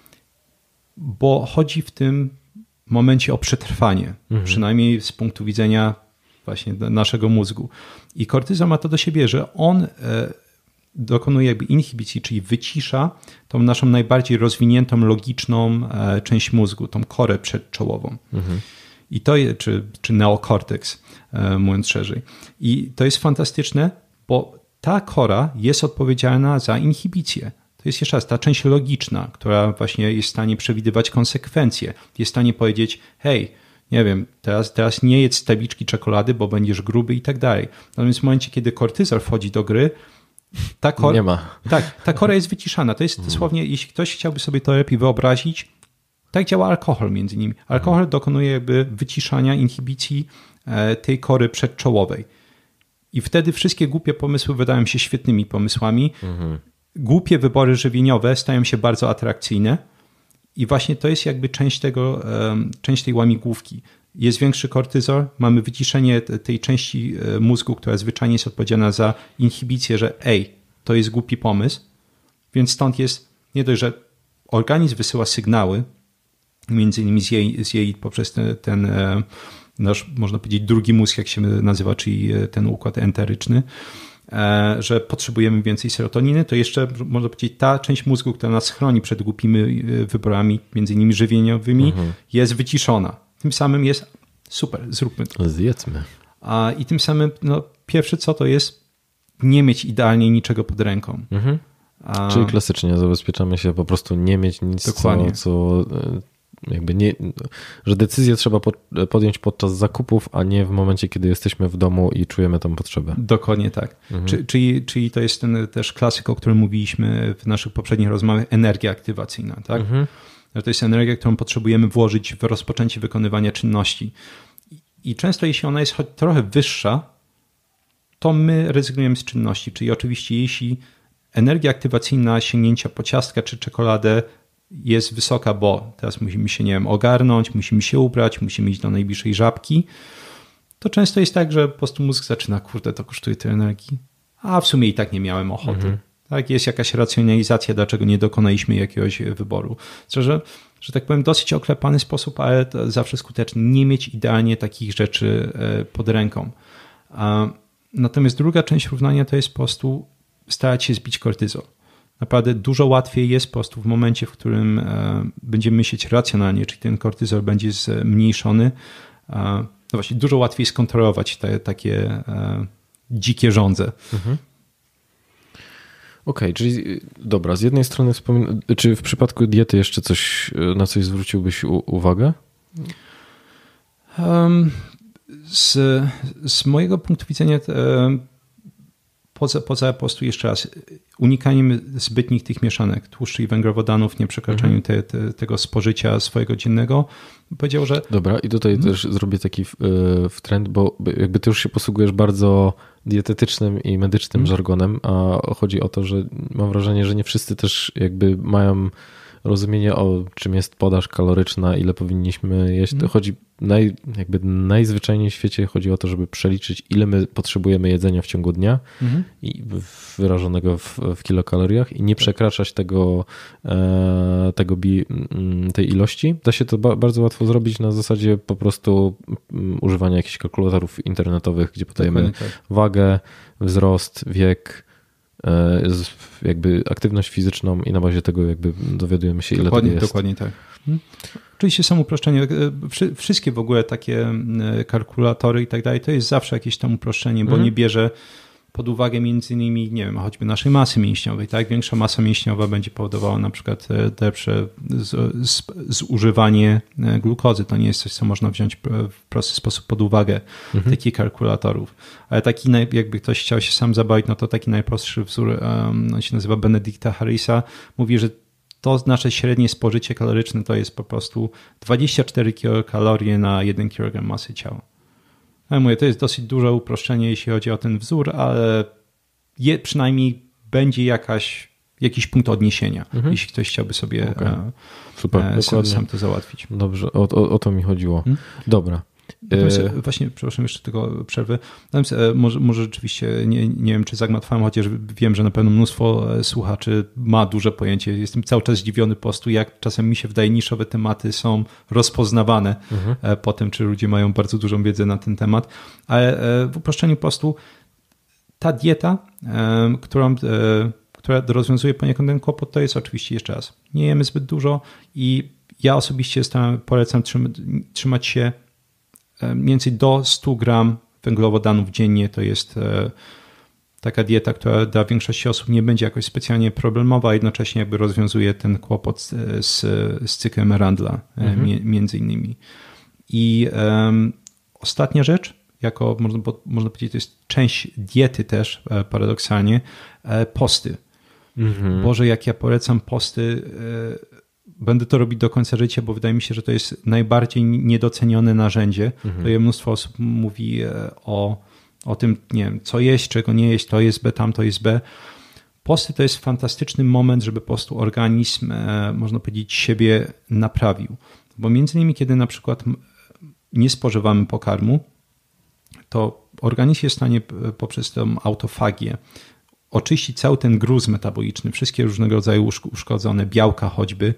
bo chodzi w tym momencie o przetrwanie, mhm. przynajmniej z punktu widzenia właśnie naszego mózgu. I kortyzol ma to do siebie, że on dokonuje jakby inhibicji, czyli wycisza tą naszą najbardziej rozwiniętą, logiczną część mózgu, tą korę przedczołową. Mhm. I to jest, czy, czy neokorteks, mówiąc szerzej. I to jest fantastyczne, bo ta kora jest odpowiedzialna za inhibicję. To jest jeszcze raz ta część logiczna, która właśnie jest w stanie przewidywać konsekwencje. Jest w stanie powiedzieć, hej, nie wiem, teraz, teraz nie jedz tabliczki czekolady, bo będziesz gruby i tak dalej. Natomiast w momencie, kiedy kortyzol wchodzi do gry, ta kora, nie ma. Tak, ta kora jest wyciszana. To jest hmm. dosłownie, jeśli ktoś chciałby sobie to lepiej wyobrazić, tak działa alkohol między innymi. Alkohol hmm. dokonuje jakby wyciszania, inhibicji tej kory przedczołowej. I wtedy wszystkie głupie pomysły wydają się świetnymi pomysłami. Hmm. Głupie wybory żywieniowe stają się bardzo atrakcyjne i właśnie to jest jakby część tego, część tej łamigłówki. Jest większy kortyzol, mamy wyciszenie tej części mózgu, która zwyczajnie jest odpowiedzialna za inhibicję, że ej, to jest głupi pomysł, więc stąd jest nie dość, że organizm wysyła sygnały, między innymi z jej, z jej poprzez ten, ten nasz, można powiedzieć, drugi mózg, jak się nazywa, czyli ten układ enteryczny, że potrzebujemy więcej serotoniny, to jeszcze można powiedzieć ta część mózgu, która nas chroni przed głupimi wyborami, między innymi żywieniowymi, mhm. jest wyciszona. Tym samym jest super, zróbmy to. Zjedzmy. A, I tym samym no, pierwsze co to jest nie mieć idealnie niczego pod ręką. Mhm. A... Czyli klasycznie zabezpieczamy się po prostu nie mieć nic, Dokładnie. co... co... Jakby nie, że decyzję trzeba podjąć podczas zakupów, a nie w momencie, kiedy jesteśmy w domu i czujemy tam potrzebę. Dokładnie tak. Mhm. Czy, czyli, czyli to jest ten też klasyk, o którym mówiliśmy w naszych poprzednich rozmowach, energia aktywacyjna. Tak? Mhm. Że to jest energia, którą potrzebujemy włożyć w rozpoczęcie wykonywania czynności. I często jeśli ona jest choć trochę wyższa, to my rezygnujemy z czynności. Czyli oczywiście jeśli energia aktywacyjna sięgnięcia po ciastka czy czekoladę jest wysoka, bo teraz musimy się, nie wiem, ogarnąć, musimy się ubrać, musimy iść do najbliższej żabki, to często jest tak, że po prostu mózg zaczyna, kurde, to kosztuje tyle energii, a w sumie i tak nie miałem ochoty. Mhm. Tak, jest jakaś racjonalizacja, dlaczego nie dokonaliśmy jakiegoś wyboru. Że, że tak powiem, dosyć oklepany sposób, ale zawsze skuteczny. Nie mieć idealnie takich rzeczy pod ręką. Natomiast druga część równania to jest po prostu starać się zbić kortyzol. Naprawdę dużo łatwiej jest po prostu w momencie, w którym będziemy myśleć racjonalnie, czyli ten kortyzol będzie zmniejszony. No właśnie, dużo łatwiej skontrolować te takie dzikie żądze. Mhm. Okej, okay, czyli dobra, z jednej strony wspomin- czy w przypadku diety jeszcze coś, na coś zwróciłbyś u- uwagę? Um, z, z mojego punktu widzenia poza, poza po prostu jeszcze raz unikaniem zbytnich tych mieszanek, tłuszczy i węglowodanów, nie przekraczaniu mhm. te, te, tego spożycia swojego dziennego, powiedział, że... Dobra, i tutaj mhm. też zrobię taki w trend, bo jakby ty już się posługujesz bardzo dietetycznym i medycznym mhm. żargonem, a chodzi o to, że mam wrażenie, że nie wszyscy też jakby mają rozumienie o czym jest podaż kaloryczna, ile powinniśmy jeść. To chodzi naj, jakby najzwyczajniej w świecie chodzi o to, żeby przeliczyć, ile my potrzebujemy jedzenia w ciągu dnia mhm. i wyrażonego w, w kilokaloriach i nie przekraczać tego, tego tej ilości. Da się to ba, bardzo łatwo zrobić na zasadzie po prostu używania jakichś kalkulatorów internetowych, gdzie podajemy tak. wagę, wzrost, wiek, jakby aktywność fizyczną i na bazie tego jakby dowiadujemy się, ile dokładnie, tego jest. Dokładnie tak. Hmm. Oczywiście są uproszczenia. Wszystkie w ogóle takie kalkulatory i tak dalej, to jest zawsze jakieś tam uproszczenie, bo hmm. nie bierze pod uwagę między innymi, nie wiem, choćby naszej masy mięśniowej. Tak? Większa masa mięśniowa będzie powodowała na przykład lepsze zużywanie glukozy. To nie jest coś, co można wziąć w prosty sposób pod uwagę mhm. takich kalkulatorów. Ale taki, jakby ktoś chciał się sam zabawić, no to taki najprostszy wzór, on się nazywa Benedicta Harrisa, mówi, że to nasze średnie spożycie kaloryczne to jest po prostu dwadzieścia cztery kilokalorie na jeden kilogram masy ciała. Ja mówię, to jest dosyć duże uproszczenie, jeśli chodzi o ten wzór, ale je, przynajmniej będzie jakaś, jakiś punkt odniesienia, mhm. jeśli ktoś chciałby sobie okay. Super, e, sam, sam to załatwić. Dobrze, o, o, o to mi chodziło. Hmm? Dobra. Natomiast właśnie, przepraszam, jeszcze tego przerwy. Natomiast może, może rzeczywiście, nie, nie wiem, czy zagmatwałem, chociaż wiem, że na pewno mnóstwo słuchaczy ma duże pojęcie. Jestem cały czas zdziwiony po prostu, jak czasem mi się wydaje, niszowe tematy są rozpoznawane mhm. po tym, czy ludzie mają bardzo dużą wiedzę na ten temat. Ale w uproszczeniu po prostu ta dieta, którą, która rozwiązuje poniekąd ten kłopot, to jest oczywiście jeszcze raz. Nie jemy zbyt dużo i ja osobiście polecam trzymać się mniej więcej do stu gram węglowodanów dziennie. To jest taka dieta, która dla większości osób nie będzie jakoś specjalnie problemowa, a jednocześnie jakby rozwiązuje ten kłopot z, z cyklem Randla mhm. między innymi. I um, ostatnia rzecz, jako można, można powiedzieć, to jest część diety też paradoksalnie, posty. Mhm. Boże, jak ja polecam posty, będę to robić do końca życia, bo wydaje mi się, że to jest najbardziej niedocenione narzędzie. Mhm. To je mnóstwo osób mówi o, o tym, nie wiem, co jeść, czego nie jeść, to jest B, tam to jest B. Posty to jest fantastyczny moment, żeby po prostu organizm, można powiedzieć, siebie naprawił. Bo między innymi, kiedy na przykład nie spożywamy pokarmu, to organizm jest w stanie poprzez tę autofagię oczyścić cały ten gruz metaboliczny, wszystkie różnego rodzaju uszkodzone białka choćby.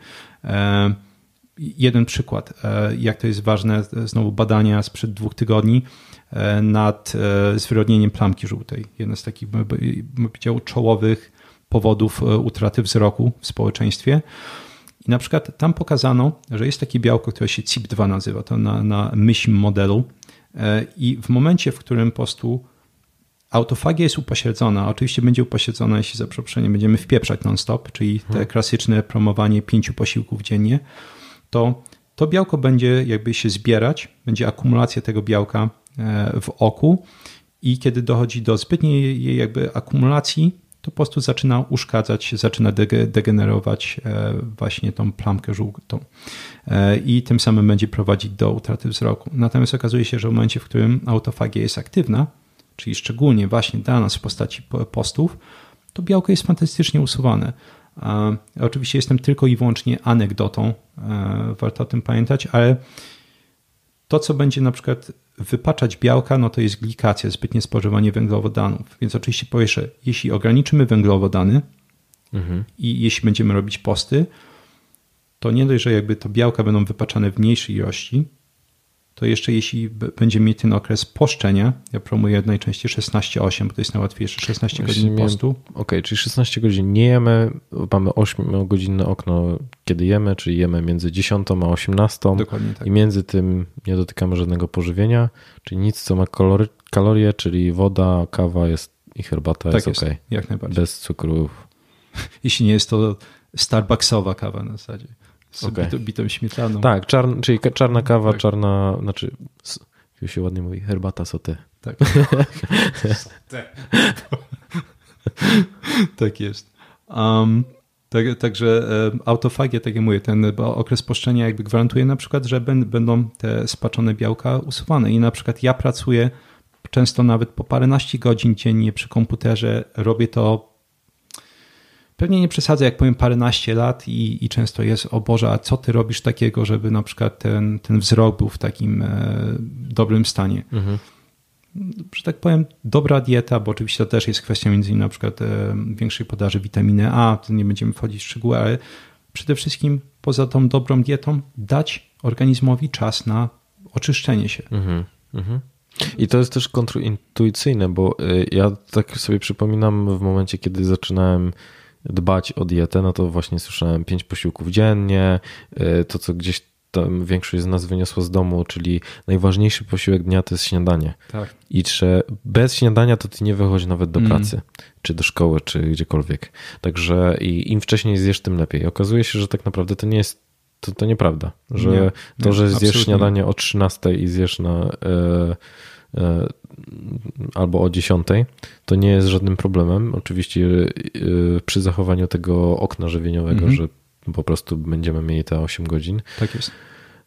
Jeden przykład, jak to jest ważne, znowu badania sprzed dwóch tygodni nad zwyrodnieniem plamki żółtej. Jeden z takich, bym powiedział, czołowych powodów utraty wzroku w społeczeństwie. I na przykład tam pokazano, że jest takie białko, które się C I P dwa nazywa, to na, na myśl modelu. I w momencie, w którym po prostu autofagia jest upośledzona, oczywiście będzie upośledzona, jeśli za przeproszeniem będziemy wpieprzać non-stop, czyli te klasyczne promowanie pięciu posiłków dziennie, to to białko będzie jakby się zbierać, będzie akumulacja tego białka w oku i kiedy dochodzi do zbytniej jej jakby akumulacji, to po prostu zaczyna uszkadzać, zaczyna degenerować właśnie tą plamkę żółtą i tym samym będzie prowadzić do utraty wzroku. Natomiast okazuje się, że w momencie, w którym autofagia jest aktywna, czyli szczególnie właśnie dla nas w postaci postów, to białko jest fantastycznie usuwane. Oczywiście jestem tylko i wyłącznie anegdotą, warto o tym pamiętać, ale to, co będzie na przykład wypaczać białka, no to jest glikacja, zbytnie spożywanie węglowodanów. Więc oczywiście po pierwsze, jeśli ograniczymy węglowodany mhm. i jeśli będziemy robić posty, to nie dość, że jakby to białka będą wypaczane w mniejszej ilości, to jeszcze jeśli będziemy mieć ten okres poszczenia, ja promuję najczęściej szesnaście osiem, bo to jest najłatwiejsze, szesnaście godzin postu. Okej, okay, czyli szesnaście godzin nie jemy, mamy ośmiogodzinne okno, kiedy jemy, czyli jemy między dziesiątą a osiemnastą. Dokładnie tak. I między tym nie dotykamy żadnego pożywienia, czyli nic, co ma kalory, kalorie, czyli woda, kawa jest i herbata tak jest, jest okej. Jak najbardziej. Bez cukrów. Jeśli nie jest to Starbucksowa kawa na zasadzie. Z okay. bitą, bitą śmietaną. Tak, czarn, czyli czarna kawa, tak. czarna, znaczy, jak się ładnie mówi, herbata sauté. Tak. Tak jest. Um, tak, także autofagia, tak jak mówię, ten okres poszczenia jakby gwarantuje na przykład, że będą te spaczone białka usuwane i na przykład ja pracuję często nawet po paręnaście godzin dziennie przy komputerze, robię to pewnie nie przesadzę, jak powiem paręnaście lat i, i często jest, o Boże, a co ty robisz takiego, żeby na przykład ten, ten wzrok był w takim e, dobrym stanie. Mhm. Że tak powiem, dobra dieta, bo oczywiście to też jest kwestia między innymi na przykład e, większej podaży witaminy A, to nie będziemy wchodzić w szczegóły, ale przede wszystkim poza tą dobrą dietą dać organizmowi czas na oczyszczenie się. Mhm. Mhm. I to jest też kontrintuicyjne, bo ja tak sobie przypominam w momencie, kiedy zaczynałem dbać o dietę, no to właśnie słyszałem pięć posiłków dziennie, to co gdzieś tam większość z nas wyniosła z domu, czyli najważniejszy posiłek dnia to jest śniadanie. Tak. I że bez śniadania to ty nie wychodzi nawet do pracy, mm. czy do szkoły, czy gdziekolwiek. Także i im wcześniej zjesz, tym lepiej. Okazuje się, że tak naprawdę to nie jest, to, to nieprawda, że nie, to, że zjesz absolutnie. Śniadanie o trzynastej i zjesz na e, e, albo o dziesiątej, to nie jest żadnym problemem. Oczywiście e, przy zachowaniu tego okna żywieniowego, mm-hmm. że po prostu będziemy mieli te osiem godzin. Tak jest.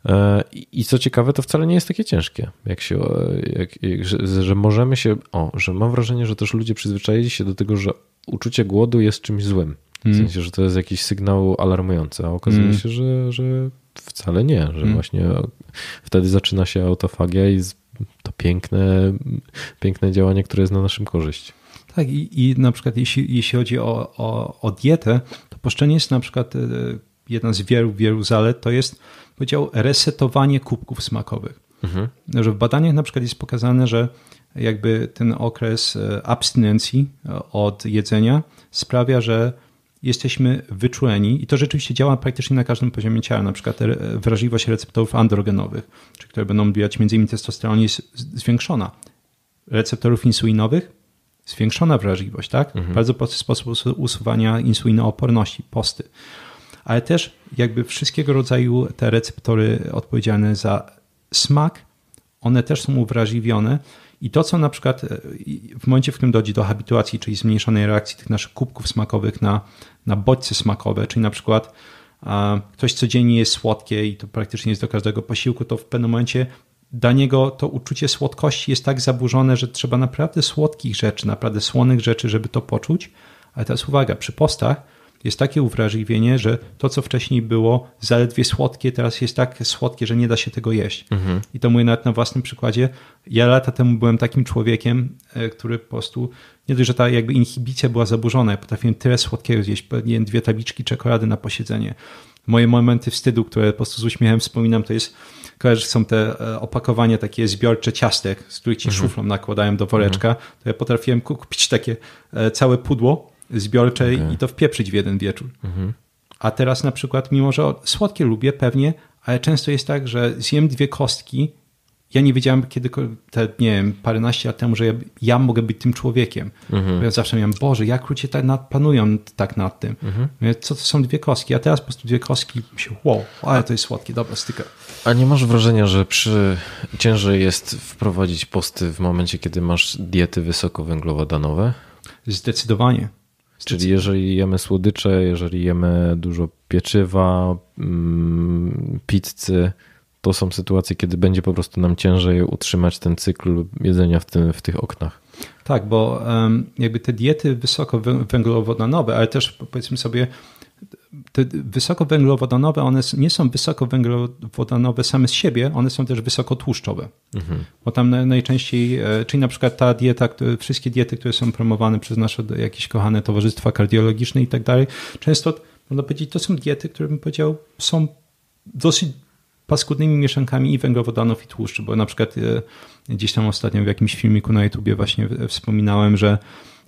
I co ciekawe, to wcale nie jest takie ciężkie, jak się, jak, jak, że, że możemy się, o, że mam wrażenie, że też ludzie przyzwyczaili się do tego, że uczucie głodu jest czymś złym. W mm. sensie, że to jest jakiś sygnał alarmujący, a okazuje mm. się, że, że wcale nie, że mm. właśnie wtedy zaczyna się autofagia i to piękne, piękne działanie, które jest na naszym korzyść. Tak i, i na przykład jeśli, jeśli chodzi o, o, o dietę, to poszczenie jest na przykład jedna z wielu, wielu zalet, to jest, powiedział, resetowanie kubków smakowych. Mhm. Że w badaniach na przykład jest pokazane, że jakby ten okres abstynencji od jedzenia sprawia, że jesteśmy wyczuleni i to rzeczywiście działa praktycznie na każdym poziomie ciała, na przykład wrażliwość receptorów androgenowych, czyli które będą odbijać między innymi testosteron, jest zwiększona. Receptorów insulinowych zwiększona wrażliwość, tak? Mhm. Bardzo prosty sposób usuwania insulinooporności, posty. Ale też jakby wszystkiego rodzaju te receptory odpowiedzialne za smak, one też są uwrażliwione i to, co na przykład w momencie, w którym dojdzie do habituacji, czyli zmniejszonej reakcji tych naszych kubków smakowych na, na bodźce smakowe, czyli na przykład a, ktoś codziennie jest słodkie i to praktycznie jest do każdego posiłku, to w pewnym momencie dla niego to uczucie słodkości jest tak zaburzone, że trzeba naprawdę słodkich rzeczy, naprawdę słonych rzeczy, żeby to poczuć. Ale teraz uwaga, przy postach jest takie uwrażliwienie, że to, co wcześniej było zaledwie słodkie, teraz jest tak słodkie, że nie da się tego jeść. Mhm. I to mówię nawet na własnym przykładzie. Ja lata temu byłem takim człowiekiem, który po prostu, nie dość, że ta jakby inhibicja była zaburzona, ja potrafiłem tyle słodkiego zjeść, pewnie dwie tabliczki czekolady na posiedzenie. Moje momenty wstydu, które po prostu z uśmiechem wspominam, to jest, kojarzysz, są te opakowania takie zbiorcze ciastek, z których ci mhm. szuflą nakładają do woreczka, mhm. to ja potrafiłem kupić takie całe pudło zbiorcze okay. i to wpieprzyć w jeden wieczór. Mhm. A teraz na przykład, mimo że słodkie lubię pewnie, ale często jest tak, że zjem dwie kostki. Ja nie wiedziałem kiedy, te, nie wiem, paręnaście lat temu, że ja, ja mogę być tym człowiekiem. Mhm. Ja zawsze miałem, Boże, jak ludzie tak nad, panują tak nad tym. Mhm. Mówię, co to są dwie kostki? A teraz po prostu dwie kostki się, wow, ale to jest słodkie, dobra, styka. A nie masz wrażenia, że przy ciężej jest wprowadzić posty w momencie, kiedy masz diety wysokowęglowodanowe? Zdecydowanie. Czyli jeżeli jemy słodycze, jeżeli jemy dużo pieczywa, mm, pizzy, to są sytuacje, kiedy będzie po prostu nam ciężej utrzymać ten cykl jedzenia w, tym, w tych oknach. Tak, bo um, jakby te diety wysokowęglowodanowe, ale też powiedzmy sobie, te wysokowęglowodanowe, one nie są wysokowęglowodanowe same z siebie, one są też wysokotłuszczowe. Mhm. Bo tam najczęściej, czyli na przykład ta dieta, wszystkie diety, które są promowane przez nasze jakieś kochane towarzystwa kardiologiczne i tak dalej, często można powiedzieć, to są diety, które bym powiedział są dosyć paskudnymi mieszankami i węglowodanów i tłuszczu, bo na przykład gdzieś tam ostatnio w jakimś filmiku na YouTubie właśnie wspominałem, że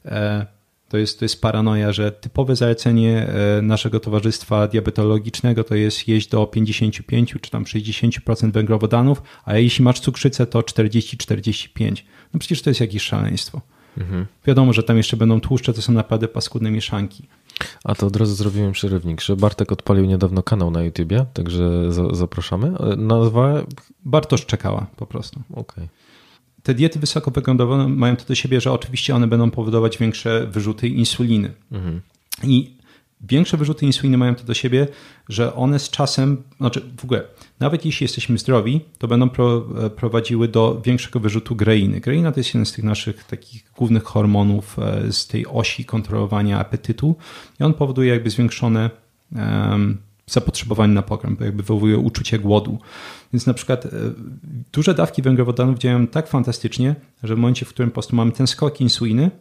To jest, to jest paranoja, że typowe zalecenie naszego towarzystwa diabetologicznego to jest jeść do pięćdziesiąt pięć czy tam sześćdziesiąt procent węglowodanów, a jeśli masz cukrzycę, to czterdzieści do czterdziestu pięciu. No przecież to jest jakieś szaleństwo. Mhm. Wiadomo, że tam jeszcze będą tłuszcze, to są naprawdę paskudne mieszanki. A to od razu zrobiłem przerywnik, że Bartek odpalił niedawno kanał na YouTubie, także za, zapraszamy. Nazwa? Bartosz Czekała po prostu. Okej. te diety wysokowęglowodanowe mają to do siebie, że oczywiście one będą powodować większe wyrzuty insuliny. Mhm. I większe wyrzuty insuliny mają to do siebie, że one z czasem, znaczy w ogóle, nawet jeśli jesteśmy zdrowi, to będą pro, prowadziły do większego wyrzutu greiny. Greina to jest jeden z tych naszych takich głównych hormonów z tej osi kontrolowania apetytu i on powoduje jakby zwiększone um, zapotrzebowanie na pokarm, bo jakby wywołuje uczucie głodu. Więc na przykład duże dawki węglowodanów działają tak fantastycznie, że w momencie, w którym po prostu mamy ten skok insuliny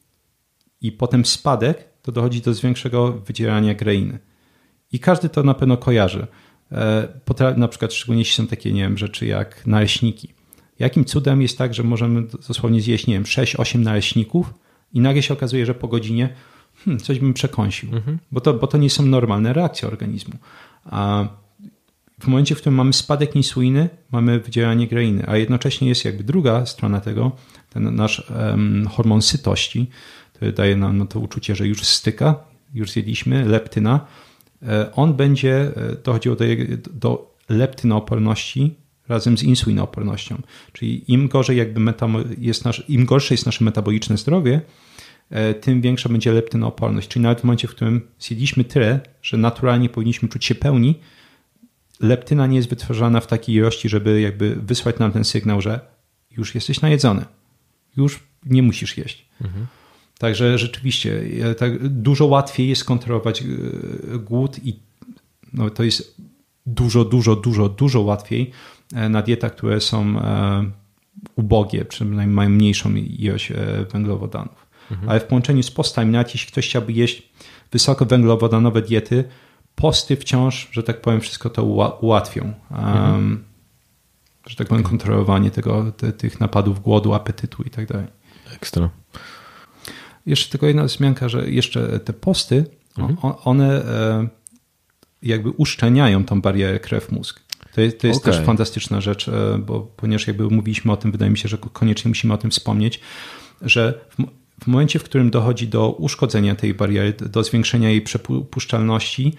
i potem spadek, to dochodzi do większego wydzierania greiny. I każdy to na pewno kojarzy. Na przykład szczególnie jeśli są takie, nie wiem, rzeczy jak naleśniki. Jakim cudem jest tak, że możemy dosłownie zjeść, nie wiem, sześć osiem naleśników i nagle się okazuje, że po godzinie hmm, coś bym przekąsił, mhm. bo, to, bo to nie są normalne reakcje organizmu. A w momencie, w którym mamy spadek insuliny, mamy wydzieranie greiny, a jednocześnie jest jakby druga strona tego, ten nasz um, hormon sytości, który daje nam no, to uczucie, że już styka, już zjedliśmy, leptyna. On będzie dochodziło do, do leptynooporności razem z insulinoopornością. Czyli im gorzej jakby metam- jest nasz, im gorsze jest nasze metaboliczne zdrowie, tym większa będzie leptynooporność. Czyli nawet w momencie, w którym zjedliśmy tyle, że naturalnie powinniśmy czuć się pełni, leptyna nie jest wytwarzana w takiej ilości, żeby jakby wysłać nam ten sygnał, że już jesteś najedzony. Już nie musisz jeść. Mhm. Także rzeczywiście tak dużo łatwiej jest kontrolować głód i no, to jest dużo, dużo, dużo, dużo łatwiej na dietach, które są ubogie, przynajmniej mają mniejszą ilość węglowodanów. Mhm. Ale w połączeniu z postami, nawet jeśli ktoś chciałby jeść wysokowęglowodanowe diety, posty wciąż, że tak powiem, wszystko to ułatwią. Mhm. Um, że tak powiem, kontrolowanie tego, te, tych napadów głodu, apetytu i tak dalej. Ekstra. Jeszcze tylko jedna wzmianka, że jeszcze te posty, mhm. one jakby uszczelniają tą barierę krew-mózg. To jest, to jest okay. też fantastyczna rzecz, bo ponieważ jakby mówiliśmy o tym, wydaje mi się, że koniecznie musimy o tym wspomnieć, że w, w momencie, w którym dochodzi do uszkodzenia tej bariery, do zwiększenia jej przepuszczalności,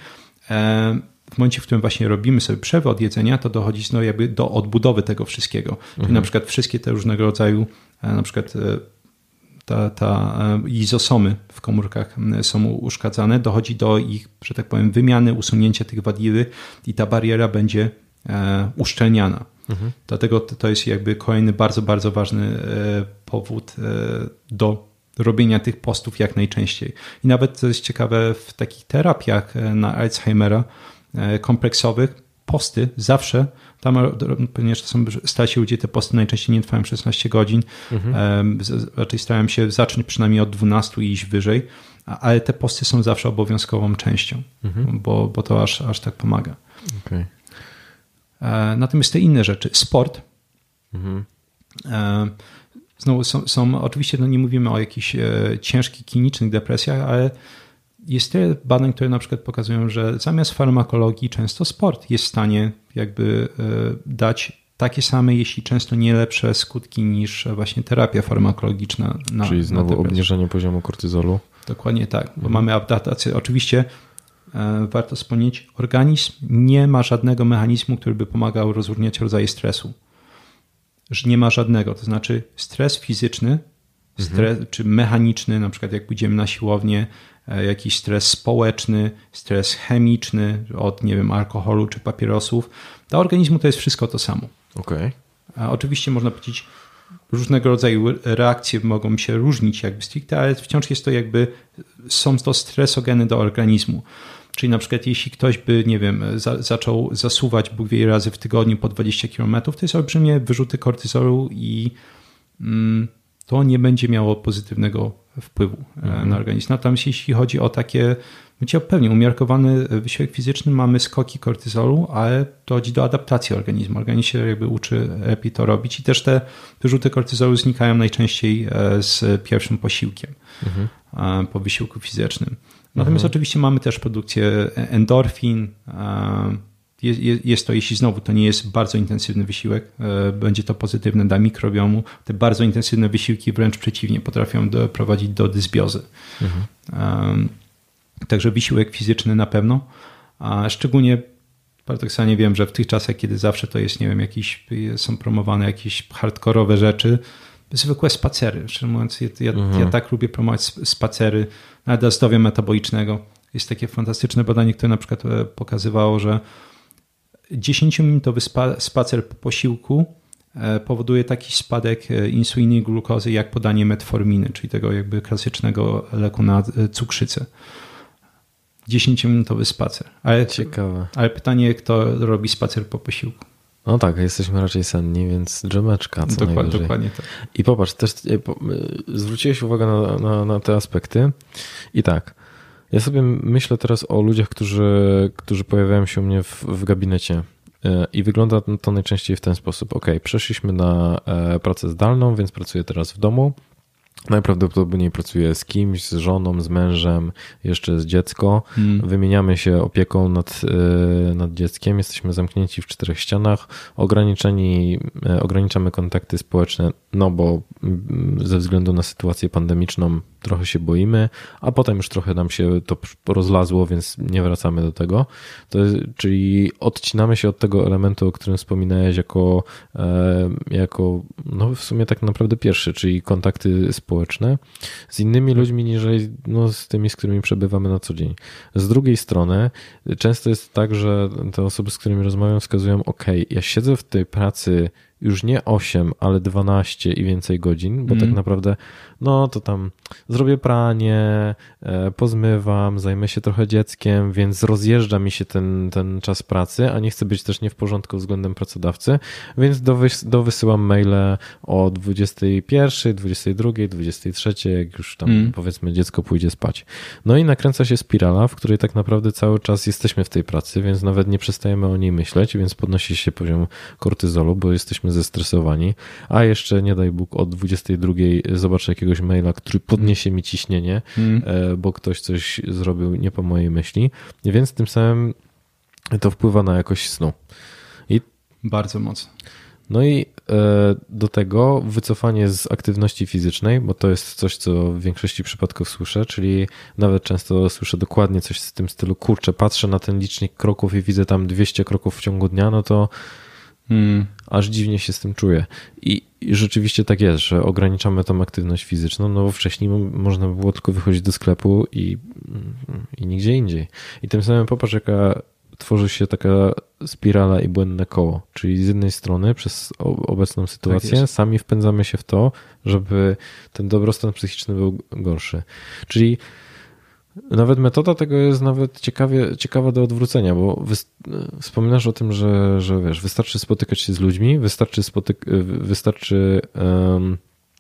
w momencie, w którym właśnie robimy sobie przerwę od jedzenia, to dochodzi no jakby do odbudowy tego wszystkiego. Mhm. Czyli na przykład wszystkie te różnego rodzaju, na przykład ta, ta lizosomy w komórkach są uszkadzane, dochodzi do ich, że tak powiem, wymiany, usunięcia tych wadiry i ta bariera będzie uszczelniana. Mhm. Dlatego to jest jakby kolejny bardzo, bardzo ważny powód do robienia tych postów jak najczęściej. I nawet to jest ciekawe, w takich terapiach na Alzheimera kompleksowych posty zawsze, tam, ponieważ to są starsi ludzie, te posty najczęściej nie trwają szesnaście godzin, mhm. raczej starałem się zacząć przynajmniej od dwunastu i iść wyżej, ale te posty są zawsze obowiązkową częścią, mhm. bo, bo to aż, aż tak pomaga. Okay. Natomiast te inne rzeczy, sport, mhm. znowu są, są oczywiście no nie mówimy o jakichś ciężkich klinicznych depresjach, ale jest tyle badań, które na przykład pokazują, że zamiast farmakologii często sport jest w stanie jakby dać takie same, jeśli często nie lepsze skutki niż właśnie terapia farmakologiczna. Na, Czyli znowu na obniżenie poziomu kortyzolu. Dokładnie tak, bo mhm. mamy adaptację. Oczywiście e, warto wspomnieć, organizm nie ma żadnego mechanizmu, który by pomagał rozróżniać rodzaje stresu. Że nie ma żadnego, to znaczy stres fizyczny, stres, mhm. czy mechaniczny, na przykład jak pójdziemy na siłownię, jakiś stres społeczny, stres chemiczny od, nie wiem, alkoholu czy papierosów. Dla organizmu to jest wszystko to samo. Okay. A oczywiście można powiedzieć, różnego rodzaju reakcje mogą się różnić jakby stricte, ale wciąż jest to jakby, są to stresogeny do organizmu. Czyli na przykład jeśli ktoś by, nie wiem, za, zaczął zasuwać Bóg wie razy w tygodniu po dwadzieścia kilometrów, to jest olbrzymie wyrzuty kortyzolu i mm, to nie będzie miało pozytywnego wpływu mhm. na organizm. Natomiast jeśli chodzi o takie, mówię pewnie umiarkowany wysiłek fizyczny, mamy skoki kortyzolu, ale dochodzi do adaptacji organizmu. Organizm się jakby uczy lepiej to robić i też te wyrzuty kortyzolu znikają najczęściej z pierwszym posiłkiem mhm. po wysiłku fizycznym. Natomiast mhm. oczywiście mamy też produkcję endorfin. Jest, jest to, jeśli znowu to nie jest bardzo intensywny wysiłek, będzie to pozytywne dla mikrobiomu. Te bardzo intensywne wysiłki wręcz przeciwnie potrafią doprowadzić do dysbiozy. Mhm. Także wysiłek fizyczny na pewno, a szczególnie paradoksalnie wiem, że w tych czasach, kiedy zawsze to jest, nie wiem, jakieś, są promowane jakieś hardkorowe rzeczy, zwykłe spacery. Szczerze mówiąc, ja, ja, mhm. ja tak lubię promować spacery, nawet dla zdrowia metabolicznego. Jest takie fantastyczne badanie, które na przykład pokazywało, że dziesięciominutowy spa, spacer po posiłku powoduje taki spadek insuliny i glukozy, jak podanie metforminy, czyli tego jakby klasycznego leku na cukrzycę. dziesięciominutowy spacer. Ale, Ciekawe. Ale pytanie, kto robi spacer po posiłku? No tak, jesteśmy raczej senni, więc drzemeczka co Dokładnie, najwyżej. dokładnie tak. I popatrz, też zwróciłeś uwagę na, na, na te aspekty i tak, ja sobie myślę teraz o ludziach, którzy, którzy pojawiają się u mnie w, w gabinecie i wygląda to najczęściej w ten sposób. Ok, przeszliśmy na pracę zdalną, więc pracuję teraz w domu. Najprawdopodobniej pracuję z kimś, z żoną, z mężem, jeszcze z dziecko. Hmm. Wymieniamy się opieką nad, nad dzieckiem. Jesteśmy zamknięci w czterech ścianach. Ograniczeni, ograniczamy kontakty społeczne, no bo ze względu na sytuację pandemiczną trochę się boimy, a potem już trochę nam się to rozlazło, więc nie wracamy do tego. To jest, czyli odcinamy się od tego elementu, o którym wspominałeś jako, jako no w sumie tak naprawdę pierwszy, czyli kontakty społeczne z innymi ludźmi niż no, z tymi, z którymi przebywamy na co dzień. Z drugiej strony często jest tak, że te osoby, z którymi rozmawiam, wskazują, ok, ja siedzę w tej pracy już nie osiem, ale dwanaście i więcej godzin, bo mm. tak naprawdę no to tam zrobię pranie, pozmywam, zajmę się trochę dzieckiem, więc rozjeżdża mi się ten, ten czas pracy, a nie chcę być też nie w porządku względem pracodawcy, więc dowys- dowysyłam maile o dwudziestej pierwszej, dwudziestej drugiej, dwudziestej trzeciej, jak już tam mm. powiedzmy dziecko pójdzie spać. No i nakręca się spirala, w której tak naprawdę cały czas jesteśmy w tej pracy, więc nawet nie przestajemy o niej myśleć, więc podnosi się poziom kortyzolu, bo jesteśmy zestresowani, a jeszcze nie daj Bóg o dwudziestej drugiej zobaczę jakiegoś maila, który podniesie mi ciśnienie, mm. bo ktoś coś zrobił nie po mojej myśli, więc tym samym to wpływa na jakość snu. I bardzo mocno. No i do tego wycofanie z aktywności fizycznej, bo to jest coś, co w większości przypadków słyszę, czyli nawet często słyszę dokładnie coś w tym stylu, kurczę, patrzę na ten licznik kroków i widzę tam dwieście kroków w ciągu dnia, no to Hmm. aż dziwnie się z tym czuję. I, I rzeczywiście tak jest, że ograniczamy tą aktywność fizyczną, no bo wcześniej można było tylko wychodzić do sklepu i, i nigdzie indziej. I tym samym popatrz, jaka tworzy się taka spirala i błędne koło. Czyli z jednej strony przez obecną sytuację tak sami wpędzamy się w to, żeby ten dobrostan psychiczny był gorszy. Czyli nawet metoda tego jest nawet ciekawie, ciekawa do odwrócenia, bo wy, wspominasz o tym, że, że wiesz, wystarczy spotykać się z ludźmi, wystarczy, spotyk, wystarczy um,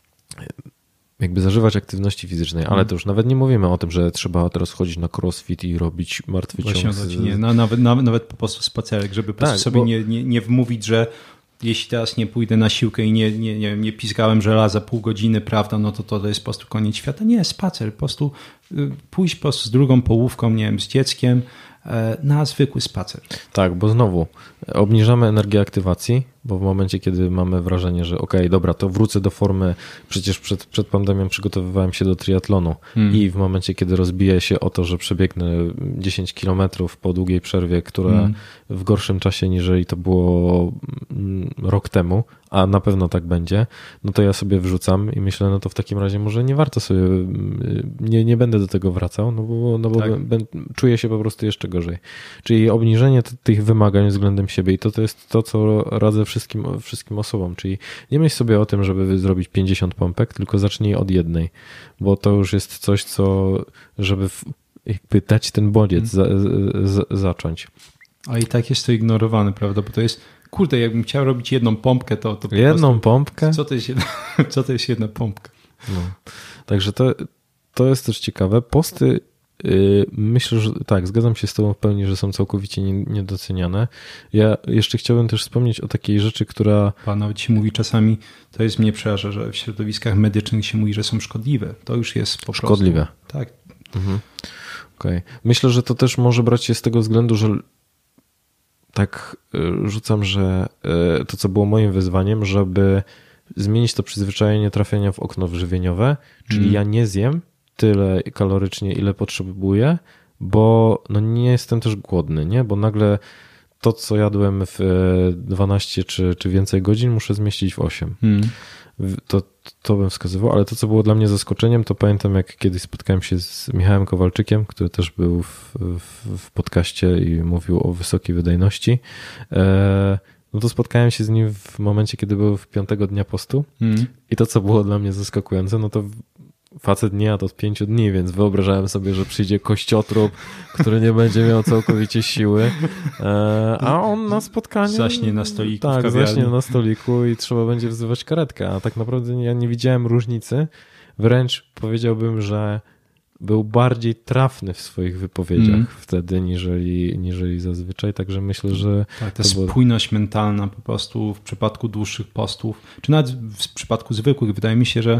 jakby zażywać aktywności fizycznej, ale to już nawet nie mówimy o tym, że trzeba teraz chodzić na crossfit i robić martwy Właśnie ciąg. Z... Nie, no, nawet, nawet, nawet po prostu spacerek, żeby po prostu tak, sobie bo... nie, nie, nie wmówić, że jeśli teraz nie pójdę na siłkę i nie, nie, nie, nie pizgałem żelaza pół godziny, prawda, no to to jest po prostu koniec świata. Nie, spacer, po prostu pójść po prostu z drugą połówką, nie wiem, z dzieckiem na zwykły spacer. Tak, bo znowu obniżamy energię aktywacji, bo w momencie, kiedy mamy wrażenie, że okej, okay, dobra, to wrócę do formy, przecież przed, przed pandemią przygotowywałem się do triatlonu hmm. i w momencie, kiedy rozbiję się o to, że przebiegnę dziesięć kilometrów po długiej przerwie, która hmm. w gorszym czasie niżeli to było rok temu, a na pewno tak będzie, no to ja sobie wrzucam i myślę, no to w takim razie może nie warto sobie, nie, nie będę do tego wracał, no bo, no bo tak. b, czuję się po prostu jeszcze gorzej. Czyli obniżenie t- tych wymagań względem siebie i to, to jest to, co radzę wszystkim, wszystkim osobom, czyli nie myśl sobie o tym, żeby zrobić pięćdziesiąt pompek, tylko zacznij od jednej, bo to już jest coś, co, żeby w, jakby dać ten bodziec, hmm. za, za, zacząć. A i tak jest to ignorowane, prawda, bo to jest kurde, jakbym chciał robić jedną pompkę, to... to po jedną prostu, pompkę? Co to jest jedna, co to jest jedna pompka? No. Także to, to jest też ciekawe. Posty, yy, myślę, że tak, zgadzam się z tobą w pełni, że są całkowicie nie, niedoceniane. Ja jeszcze chciałbym też wspomnieć o takiej rzeczy, która... Pan nawet się mówi czasami, to jest mnie przeraża, że w środowiskach medycznych się mówi, że są szkodliwe. To już jest po szkodliwe. prostu... Tak. Mhm. Okej. Okay. Myślę, że to też może brać się z tego względu, że tak rzucam, że to, co było moim wyzwaniem, żeby zmienić to przyzwyczajenie trafiania w okno żywieniowe, czyli mm. ja nie zjem tyle kalorycznie, ile potrzebuję, bo no nie jestem też głodny, nie? Bo nagle to, co jadłem w dwanaście czy, czy więcej godzin, muszę zmieścić w osiem. Hmm. To, to bym wskazywał, ale to, co było dla mnie zaskoczeniem, to pamiętam, jak kiedyś spotkałem się z Michałem Kowalczykiem, który też był w, w, w podcaście i mówił o wysokiej wydajności. E, no to spotkałem się z nim w momencie, kiedy był w piątego dnia postu hmm. i to, co było dla mnie zaskakujące, no to facet nie jadł od pięciu dni, więc wyobrażałem sobie, że przyjdzie kościotrup, który nie będzie miał całkowicie siły, a on na spotkaniu... Zaśnie na stoliku. Tak, zaśnie na stoliku i trzeba będzie wzywać karetkę, a tak naprawdę ja nie widziałem różnicy. Wręcz powiedziałbym, że był bardziej trafny w swoich wypowiedziach mm. wtedy, niżeli, niżeli zazwyczaj, także myślę, że... Tak, ta było... spójność mentalna po prostu w przypadku dłuższych postów, czy nawet w przypadku zwykłych, wydaje mi się, że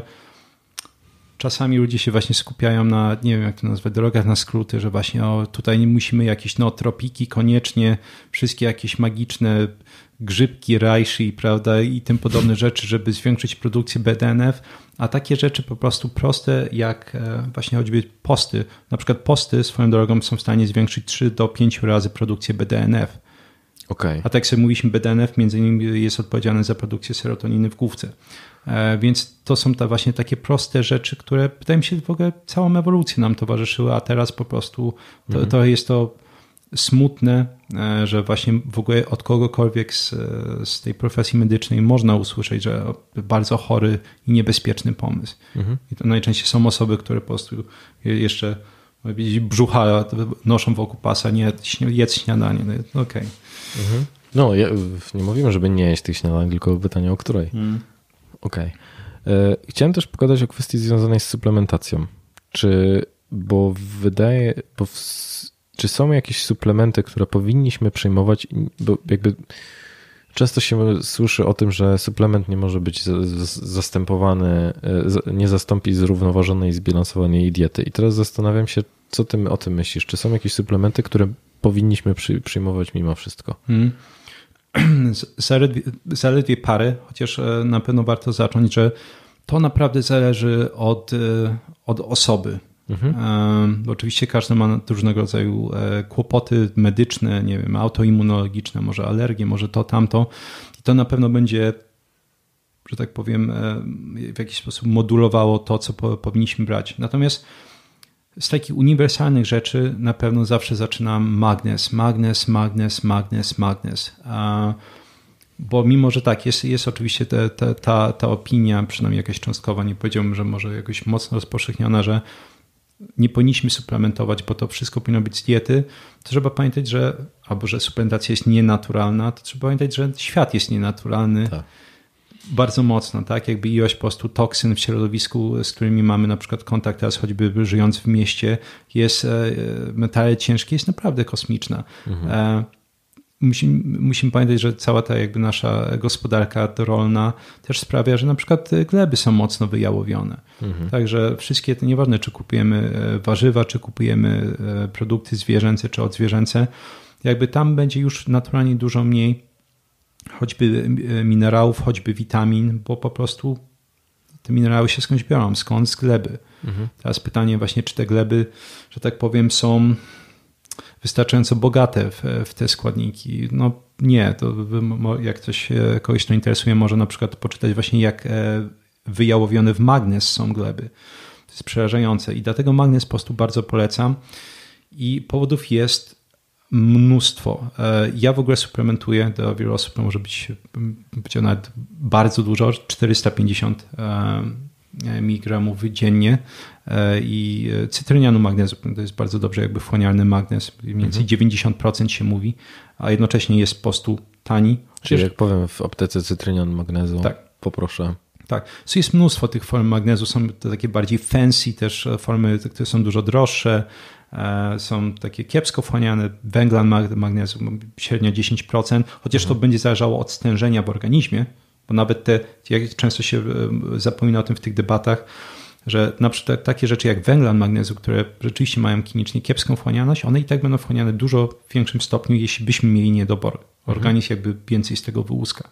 czasami ludzie się właśnie skupiają na, nie wiem jak to nazwać, drogach na skróty, że właśnie o, tutaj nie musimy jakieś no, tropiki koniecznie, wszystkie jakieś magiczne grzybki, reishi, prawda, i tym podobne rzeczy, żeby zwiększyć produkcję B D N F, a takie rzeczy po prostu proste jak właśnie choćby posty. Na przykład posty swoją drogą są w stanie zwiększyć trzy do pięciu razy produkcję B D N F. Okay. A tak jak sobie mówiliśmy, B D N F między innymi jest odpowiedzialny za produkcję serotoniny w główce. Więc to są te właśnie takie proste rzeczy, które wydaje mi się w ogóle całą ewolucję nam towarzyszyły, a teraz po prostu to, mhm. to jest to smutne, że właśnie w ogóle od kogokolwiek z, z tej profesji medycznej można usłyszeć, że bardzo chory i niebezpieczny pomysł. Mhm. I to najczęściej są osoby, które po prostu jeszcze brzucha noszą wokół pasa, nie jedz śniadanie. No, okej. Okay. Mhm. No, ja, nie mówimy, żeby nie jeść tych śniadań, tylko pytanie o której. Mhm. Okej. Okay. Chciałem też pogadać o kwestii związanej z suplementacją. Czy, bo wydaje, bo w, czy są jakieś suplementy, które powinniśmy przyjmować, bo jakby często się słyszy o tym, że suplement nie może być zastępowany, nie zastąpi zrównoważonej i zbilansowanej diety. I teraz zastanawiam się, co ty o tym myślisz? Czy są jakieś suplementy, które powinniśmy przy, przyjmować mimo wszystko? Hmm. Zaledwie, zaledwie parę, chociaż na pewno warto zacząć, że to naprawdę zależy od, od osoby. Mhm. Bo oczywiście każdy ma różnego rodzaju kłopoty medyczne, nie wiem, autoimmunologiczne, może alergie, może to, tamto. I to na pewno będzie, że tak powiem, w jakiś sposób modulowało to, co powinniśmy brać. Natomiast z takich uniwersalnych rzeczy na pewno zawsze zaczynam magnez, magnez, magnez, magnez, magnez. Bo mimo, że tak, jest, jest oczywiście te, te, ta, ta opinia, przynajmniej jakaś cząstkowa, nie powiedziałbym, że może jakoś mocno rozpowszechniona, że nie powinniśmy suplementować, bo to wszystko powinno być z diety, to trzeba pamiętać, że albo że suplementacja jest nienaturalna, to trzeba pamiętać, że świat jest nienaturalny. Tak. Bardzo mocno, tak? Jakby ilość po prostu toksyn w środowisku, z którymi mamy na przykład kontakt teraz choćby żyjąc w mieście, jest metale ciężkie, jest naprawdę kosmiczna. Mhm. Musimy, musimy pamiętać, że cała ta jakby nasza gospodarka rolna też sprawia, że na przykład gleby są mocno wyjałowione. Mhm. Także wszystkie te, nieważne czy kupujemy warzywa, czy kupujemy produkty zwierzęce, czy odzwierzęce, jakby tam będzie już naturalnie dużo mniej choćby minerałów, choćby witamin, bo po prostu te minerały się skądś biorą, skąd? Z gleby. Mhm. Teraz pytanie właśnie, czy te gleby, że tak powiem, są wystarczająco bogate w, w te składniki. No nie, to jak ktoś, kogoś to interesuje, może na przykład poczytać właśnie jak wyjałowione w magnez są gleby. To jest przerażające i dlatego magnez po prostu bardzo polecam i powodów jest mnóstwo. Ja w ogóle suplementuję, do wielu osób to może być, być nawet bardzo dużo, czterysta pięćdziesiąt miligramów dziennie i cytrynianu magnezu. To jest bardzo dobrze jakby wchłanialny magnez. Mniej więcej mhm. dziewięćdziesiąt procent się mówi, a jednocześnie jest po prostu tani. Czyli Przecież... jak powiem w aptece cytrynian magnezu, tak. poproszę. Tak. So jest mnóstwo tych form magnezu. Są to takie bardziej fancy też formy, które są dużo droższe. Są takie kiepsko wchłaniane, węglan magnezu średnio dziesięć procent, chociaż mhm. to będzie zależało od stężenia w organizmie, bo nawet te, jak często się zapomina o tym w tych debatach, że na przykład takie rzeczy jak węglan magnezu, które rzeczywiście mają klinicznie kiepską wchłanialność, one i tak będą wchłaniane w dużo większym stopniu, jeśli byśmy mieli niedobór. Organizm mhm. jakby więcej z tego wyłuska.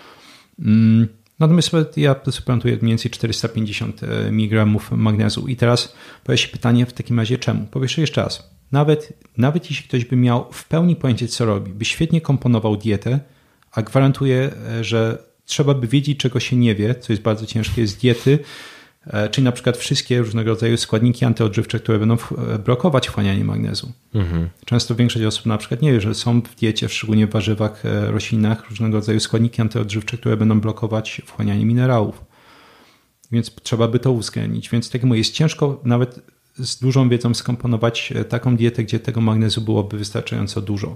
Mm. Natomiast ja suplementuję mniej więcej czterysta pięćdziesiąt miligramów magnezu. I teraz pojawi się pytanie w takim razie czemu? Powiesz jeszcze raz. nawet, nawet jeśli ktoś by miał w pełni pojęcie, co robi, by świetnie komponował dietę, a gwarantuję, że trzeba by wiedzieć, czego się nie wie, co jest bardzo ciężkie z diety, czyli na przykład wszystkie różnego rodzaju składniki antyodżywcze, które będą blokować wchłanianie magnezu. Mhm. Często większość osób na przykład nie wie, że są w diecie, szczególnie w warzywach, roślinach, różnego rodzaju składniki antyodżywcze, które będą blokować wchłanianie minerałów. Więc trzeba by to uwzględnić. Więc tak jak mówię, jest ciężko nawet z dużą wiedzą skomponować taką dietę, gdzie tego magnezu byłoby wystarczająco dużo.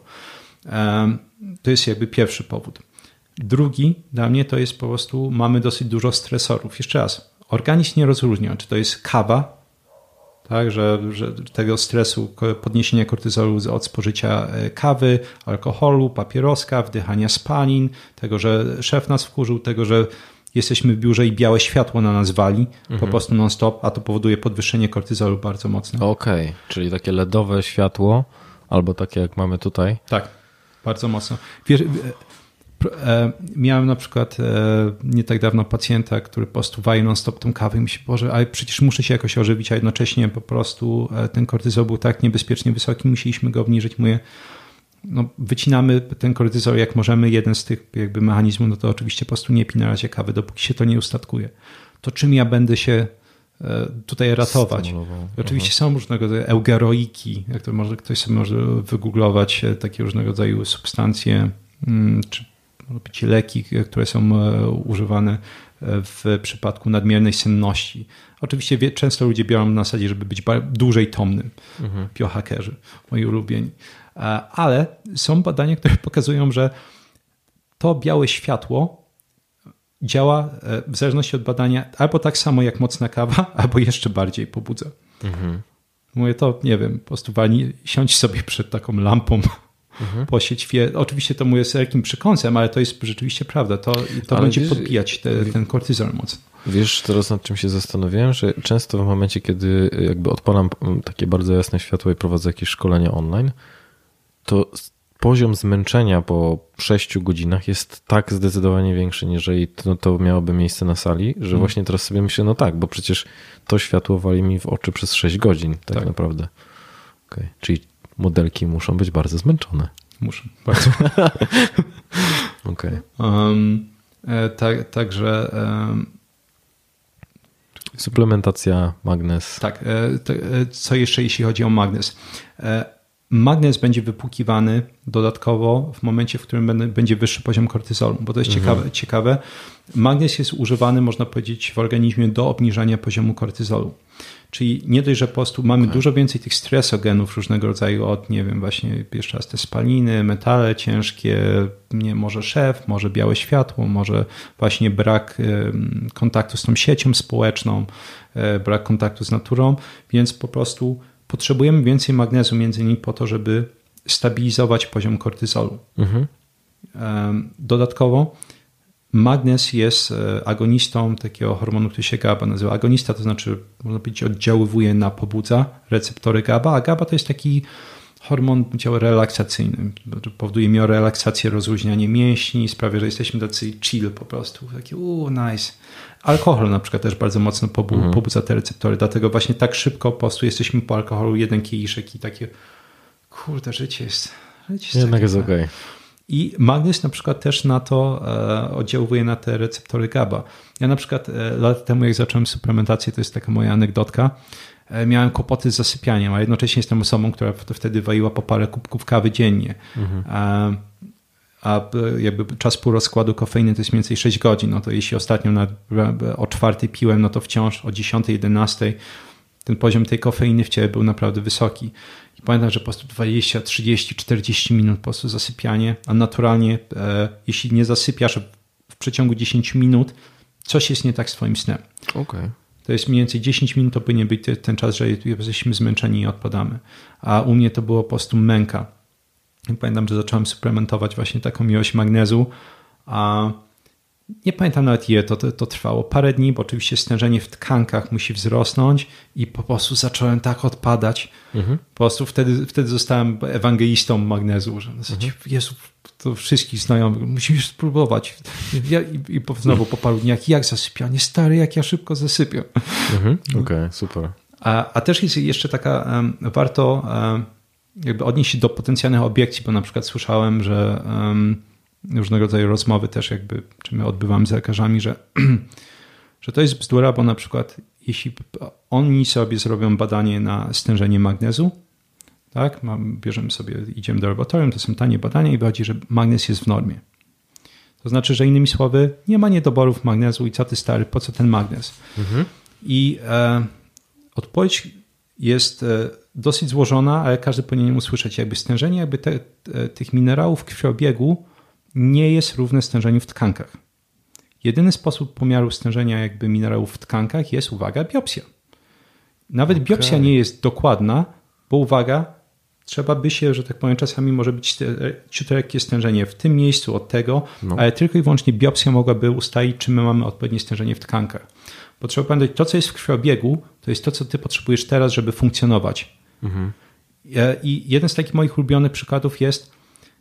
To jest jakby pierwszy powód. Drugi dla mnie to jest po prostu mamy dosyć dużo stresorów. Jeszcze raz, organizm nie rozróżnia, czy to jest kawa, tak, że, że tego stresu, podniesienia kortyzolu od spożycia kawy, alkoholu, papieroska, wdychania spalin, tego, że szef nas wkurzył, tego, że jesteśmy w biurze i białe światło na nas wali, mhm. po prostu non-stop, a to powoduje podwyższenie kortyzolu bardzo mocno. Okej, okay. Czyli takie ledowe światło, albo takie jak mamy tutaj. Tak, bardzo mocno. Wiesz, miałem na przykład nie tak dawno pacjenta, który po prostu wali non-stop tą kawę i myśli, Boże, ale przecież muszę się jakoś ożywić, a jednocześnie po prostu ten kortyzol był tak niebezpiecznie wysoki, musieliśmy go obniżyć. Mówię, no, wycinamy ten kortyzol jak możemy. Jeden z tych jakby mechanizmów, no to oczywiście po prostu nie pij na razie kawy, dopóki się to nie ustatkuje. To czym ja będę się tutaj ratować? Stymulował. Oczywiście Aha. są różnego rodzaju eugeroiki, jak to może ktoś sobie może wygooglować, takie różnego rodzaju substancje, czy może być leki, które są używane w przypadku nadmiernej senności. Oczywiście często ludzie biorą na zasadzie, żeby być dłużej tomnym. Mhm. Biohackerzy, moi ulubieni. Ale są badania, które pokazują, że to białe światło działa w zależności od badania albo tak samo jak mocna kawa, albo jeszcze bardziej pobudza. Mhm. Mówię to, nie wiem, po prostu wani, siądź sobie przed taką lampą, mhm. posiedź wie. Oczywiście to mówię z wielkim przekąsem, ale to jest rzeczywiście prawda. To, to będzie wiesz, podbijać te, ten kortyzol mocno. Wiesz teraz, nad czym się zastanowiłem, że często w momencie, kiedy jakby odpalam takie bardzo jasne światło i prowadzę jakieś szkolenia online, to poziom zmęczenia po sześciu godzinach jest tak zdecydowanie większy, niż jeżeli to, to miałoby miejsce na sali, że hmm. właśnie teraz sobie myślę, no tak, bo przecież to światło wali mi w oczy przez sześć godzin tak, tak. naprawdę. Okay. Czyli modelki muszą być bardzo zmęczone. Muszą, bardzo. Okej. Okay. Um, e, tak, także... Um... Suplementacja, magnez. Tak, e, to, e, co jeszcze jeśli chodzi o magnez? E, Magnez będzie wypłukiwany dodatkowo w momencie, w którym będzie wyższy poziom kortyzolu, bo to jest mhm. ciekawe, ciekawe. Magnez jest używany, można powiedzieć, w organizmie do obniżania poziomu kortyzolu. Czyli nie dość, że po prostu mamy okay. dużo więcej tych stresogenów różnego rodzaju od, nie wiem, właśnie jeszcze raz te spaliny, metale ciężkie, nie, może szef, może białe światło, może właśnie brak kontaktu z tą siecią społeczną, brak kontaktu z naturą, więc po prostu potrzebujemy więcej magnezu między innymi po to, żeby stabilizować poziom kortyzolu. Mhm. Dodatkowo magnez jest agonistą takiego hormonu, który się GABA nazywa. Agonista to znaczy, można powiedzieć, oddziaływuje na, pobudza receptory GABA, a GABA to jest taki hormon dział relaksacyjny. Powoduje miorelaksację, rozluźnianie mięśni, sprawia, że jesteśmy tacy chill po prostu. Taki uuu, nice. Alkohol na przykład też bardzo mocno pobu- mhm. pobudza te receptory, dlatego właśnie tak szybko po prostu jesteśmy po alkoholu, jeden kieliszek i takie kurde, życie jest... Życie jest Jednak jest okej. Okay. I magnez na przykład też na to e, oddziałuje na te receptory GABA. Ja na przykład e, lata temu, jak zacząłem suplementację, to jest taka moja anegdotka, e, miałem kłopoty z zasypianiem, a jednocześnie jestem osobą, która wtedy waliła po parę kubków kawy dziennie. Mhm. A, a jakby czas półrozkładu kofeiny to jest mniej więcej sześć godzin. No to jeśli ostatnio na, o czwartej piłem, no to wciąż o dziesiątej, jedenastej ten poziom tej kofeiny w ciele był naprawdę wysoki. I pamiętam, że po prostu dwadzieścia, trzydzieści, czterdzieści minut po prostu zasypianie, a naturalnie e, jeśli nie zasypiasz w przeciągu dziesięć minut, coś jest nie tak z twoim snem. Okay. To jest mniej więcej dziesięć minut, to powinien być ten czas, że jesteśmy zmęczeni i odpadamy. A u mnie to było po prostu męka. I pamiętam, że zacząłem suplementować właśnie taką ilość magnezu, a nie pamiętam nawet ile to, to, to trwało. Parę dni, bo oczywiście stężenie w tkankach musi wzrosnąć i po prostu zacząłem tak odpadać. Mhm. Po prostu wtedy, wtedy zostałem ewangelistą magnezu, że w zasadzie, mhm. Jezu, to wszystkich znajomych, musisz spróbować. Ja, i, I znowu po paru dniach, jak zasypianie, stary, jak ja szybko zasypiam. Mhm. Okej, okay, super. A, a też jest jeszcze taka, um, warto um, jakby odnieść się do potencjalnych obiekcji, bo na przykład słyszałem, że um, różnego rodzaju rozmowy też jakby, czy my odbywamy z lekarzami, że, że to jest bzdura, bo na przykład jeśli oni sobie zrobią badanie na stężenie magnezu, tak, mam, bierzemy sobie, idziemy do laboratorium, to są tanie badania i wychodzi, że magnez jest w normie. To znaczy, że innymi słowy, nie ma niedoborów magnezu i co ty stary, po co ten magnez? Mhm. I e, odpowiedź jest e, dosyć złożona, ale każdy powinien usłyszeć, jakby stężenie jakby te, te, tych minerałów w krwiobiegu nie jest równe stężeniu w tkankach. Jedyny sposób pomiaru stężenia jakby minerałów w tkankach jest, uwaga, biopsja. Nawet okay. biopsja nie jest dokładna, bo uwaga, trzeba by się, że tak powiem, czasami może być ciut lekkie stężenie w tym miejscu od tego, no. ale tylko i wyłącznie biopsja mogłaby ustalić, czy my mamy odpowiednie stężenie w tkankach. Bo trzeba pamiętać, to co jest w krwiobiegu, to jest to, co ty potrzebujesz teraz, żeby funkcjonować. Mhm. I jeden z takich moich ulubionych przykładów jest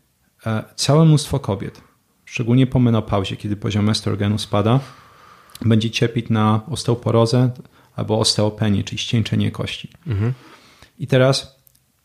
całe mnóstwo kobiet, szczególnie po menopauzie, kiedy poziom estrogenu spada, będzie cierpieć na osteoporozę albo osteopenię, czyli ścieńczenie kości. Mhm. I teraz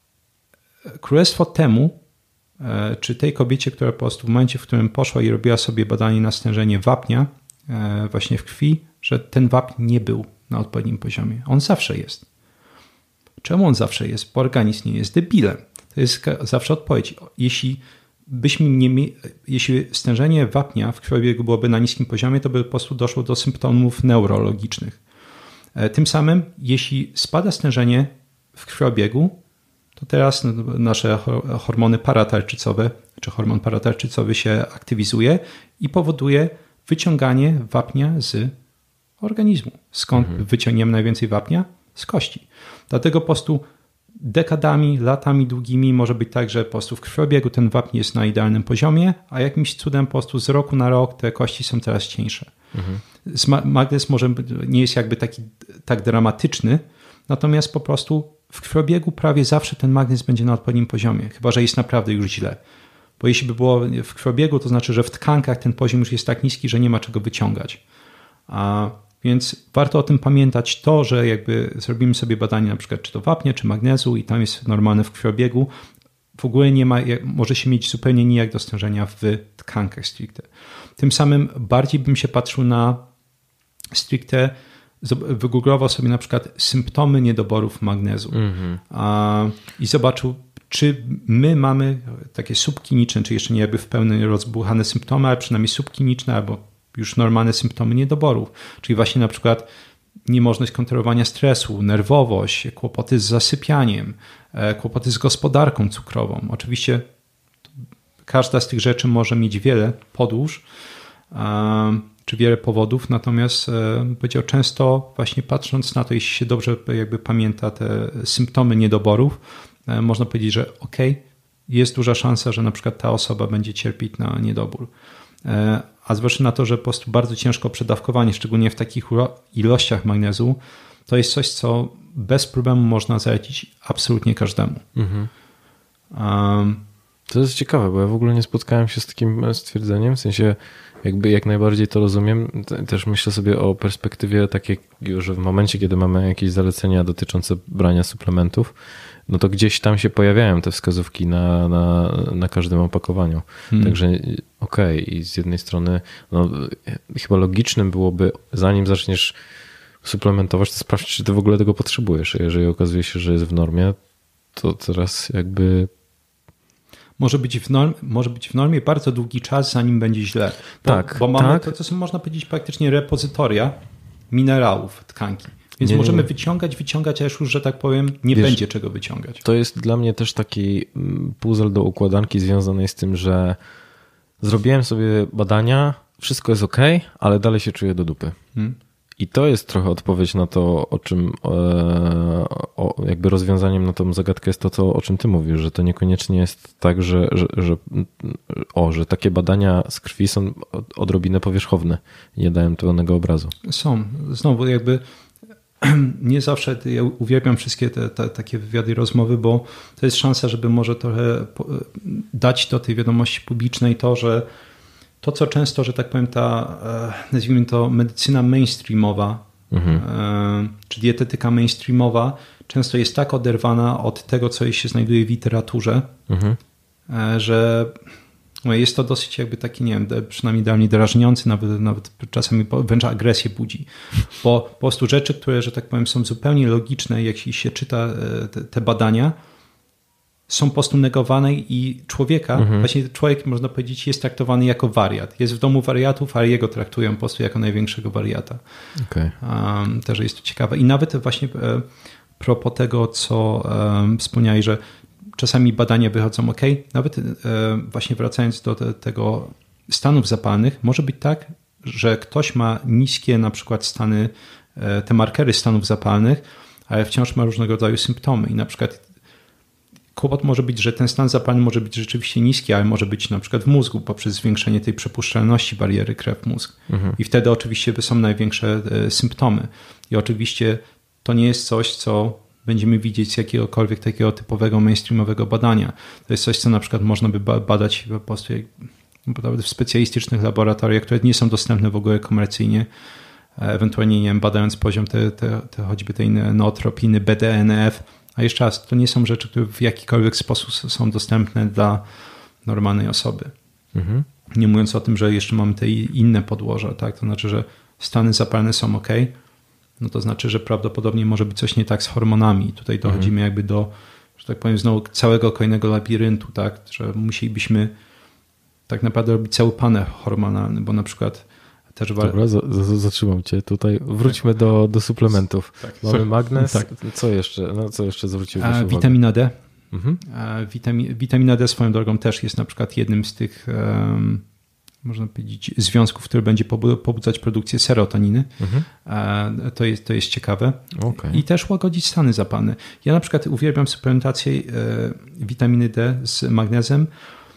królestwo temu, czy tej kobiecie, która po prostu w momencie, w którym poszła i robiła sobie badanie na stężenie wapnia właśnie w krwi, że ten wapń nie był na odpowiednim poziomie. On zawsze jest. Czemu on zawsze jest? Bo organizm nie jest debilem. To jest zawsze odpowiedź. Jeśli byśmy nie mieli, jeśli stężenie wapnia w krwiobiegu byłoby na niskim poziomie, to by po prostu doszło do symptomów neurologicznych. Tym samym, jeśli spada stężenie w krwiobiegu, to teraz nasze hormony paratarczycowe, czy hormon paratarczycowy się aktywizuje i powoduje wyciąganie wapnia z organizmu. Skąd mhm. wyciągniemy najwięcej wapnia? Z kości. Dlatego po prostu dekadami, latami długimi może być tak, że po prostu w krwiobiegu ten wapń jest na idealnym poziomie, a jakimś cudem po prostu z roku na rok te kości są coraz cieńsze. Mhm. Magnez może nie jest jakby taki tak dramatyczny, natomiast po prostu w krwiobiegu prawie zawsze ten magnez będzie na odpowiednim poziomie, chyba że jest naprawdę już źle. Bo jeśli by było w krwiobiegu, to znaczy, że w tkankach ten poziom już jest tak niski, że nie ma czego wyciągać. A więc warto o tym pamiętać, to, że jakby zrobimy sobie badanie na przykład czy to wapnia, czy magnezu i tam jest normalne w krwiobiegu, w ogóle nie ma, może się mieć zupełnie nijak do stężenia w tkankach stricte. Tym samym bardziej bym się patrzył na stricte, wygooglował sobie na przykład symptomy niedoborów magnezu mm-hmm. a, i zobaczył, czy my mamy takie subkliniczne, czy jeszcze nie jakby w pełni rozbuchane symptomy, ale przynajmniej subkliniczne albo już normalne symptomy niedoborów, czyli właśnie na przykład niemożność kontrolowania stresu, nerwowość, kłopoty z zasypianiem, kłopoty z gospodarką cukrową. Oczywiście każda z tych rzeczy może mieć wiele podłóż czy wiele powodów, natomiast powiedział, często właśnie patrząc na to, jeśli się dobrze jakby pamięta te symptomy niedoborów, można powiedzieć, że ok, jest duża szansa, że na przykład ta osoba będzie cierpieć na niedobór. A zwłaszcza na to, że po prostu bardzo ciężko przedawkowanie, szczególnie w takich ilościach magnezu, to jest coś, co bez problemu można zalecić absolutnie każdemu. Mhm. Um, to jest ciekawe, bo ja w ogóle nie spotkałem się z takim stwierdzeniem, w sensie jakby jak najbardziej to rozumiem. Też myślę sobie o perspektywie takiej, że w momencie, kiedy mamy jakieś zalecenia dotyczące brania suplementów, no to gdzieś tam się pojawiają te wskazówki na, na, na każdym opakowaniu. Hmm. Także okej, okay. I z jednej strony no, chyba logicznym byłoby, zanim zaczniesz suplementować, to sprawdź, czy ty w ogóle tego potrzebujesz. Jeżeli okazuje się, że jest w normie, to teraz jakby... Może być w normie, może być w normie bardzo długi czas, zanim będzie źle. Bo, tak, bo mamy tak. to, to są, można powiedzieć, praktycznie repozytoria minerałów tkanki. Więc nie, możemy nie. wyciągać, wyciągać, a już, że tak powiem, nie Wiesz, będzie czego wyciągać. To jest dla mnie też taki puzzle do układanki związany z tym, że zrobiłem sobie badania, wszystko jest ok, ale dalej się czuję do dupy. Hmm. I to jest trochę odpowiedź na to, o czym o, jakby rozwiązaniem na tą zagadkę jest to, co, o czym ty mówisz, że to niekoniecznie jest tak, że, że, że, o, że takie badania z krwi są odrobinę powierzchowne i nie dają pełnego obrazu. Są. Znowu jakby nie zawsze, ja uwielbiam wszystkie te, te takie wywiady i rozmowy, bo to jest szansa, żeby może trochę dać do tej wiadomości publicznej to, że to, co często, że tak powiem, ta, nazwijmy to, medycyna mainstreamowa Mhm. Czy dietetyka mainstreamowa często jest tak oderwana od tego, co się znajduje w literaturze, Mhm. że jest to dosyć jakby taki, nie wiem, przynajmniej dla mnie drażniący, nawet, nawet czasami wręcz agresję budzi. Bo po prostu rzeczy, które, że tak powiem, są zupełnie logiczne, jak się czyta te, te badania, są po prostu negowane i człowieka, mhm. właśnie człowiek, można powiedzieć, jest traktowany jako wariat. Jest w domu wariatów, ale jego traktują po prostu jako największego wariata. Okay. Um, też jest to ciekawe. I nawet właśnie e, propos tego, co um, wspomniałeś, że czasami badania wychodzą ok, nawet e, właśnie wracając do te, tego stanów zapalnych, może być tak, że ktoś ma niskie na przykład stany, e, te markery stanów zapalnych, ale wciąż ma różnego rodzaju symptomy i na przykład kłopot może być, że ten stan zapalny może być rzeczywiście niski, ale może być na przykład w mózgu poprzez zwiększenie tej przepuszczalności bariery krew-mózg. Mhm. I wtedy oczywiście są największe e, symptomy. I oczywiście to nie jest coś, co będziemy widzieć z jakiegokolwiek takiego typowego mainstreamowego badania. To jest coś, co na przykład można by badać po prostu w specjalistycznych laboratoriach, które nie są dostępne w ogóle komercyjnie. Ewentualnie, nie wiem, badając poziom te, te, te choćby tej nootropiny, B D N F. A jeszcze raz, to nie są rzeczy, które w jakikolwiek sposób są dostępne dla normalnej osoby. Mhm. Nie mówiąc o tym, że jeszcze mamy te inne podłoża, tak? To znaczy, że stany zapalne są ok, no to znaczy, że prawdopodobnie może być coś nie tak z hormonami. Tutaj dochodzimy mhm. jakby do, że tak powiem, znowu całego kolejnego labiryntu, tak? Że musielibyśmy tak naprawdę robić cały panel hormonalny, bo na przykład też... Dobra, z- z- zatrzymam cię tutaj. Wróćmy do, do suplementów. Tak, mamy magnez. Tak. Co jeszcze? No, co jeszcze zwróciłeś uwagę? Witamina D. Mhm. Witami- witamina D swoją drogą też jest na przykład jednym z tych um, można powiedzieć związków, który będzie pobudzać produkcję serotoniny. Mhm. To jest, to jest ciekawe. Okay. I też łagodzić stany zapalne. Ja na przykład uwielbiam suplementację witaminy D z magnezem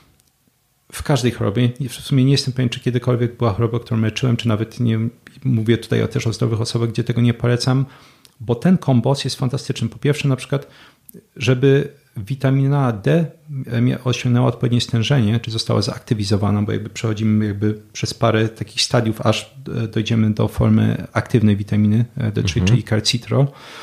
w każdej chorobie. W sumie nie jestem pewien, czy kiedykolwiek była choroba, którą leczyłem, czy nawet nie mówię tutaj też o zdrowych osobach, gdzie tego nie polecam, bo ten kombos jest fantastyczny. Po pierwsze na przykład, żeby witamina D osiągnęła odpowiednie stężenie, czy została zaaktywizowana, bo jakby przechodzimy jakby przez parę takich stadiów, aż dojdziemy do formy aktywnej witaminy D trzy, mhm. czyli calcitrol.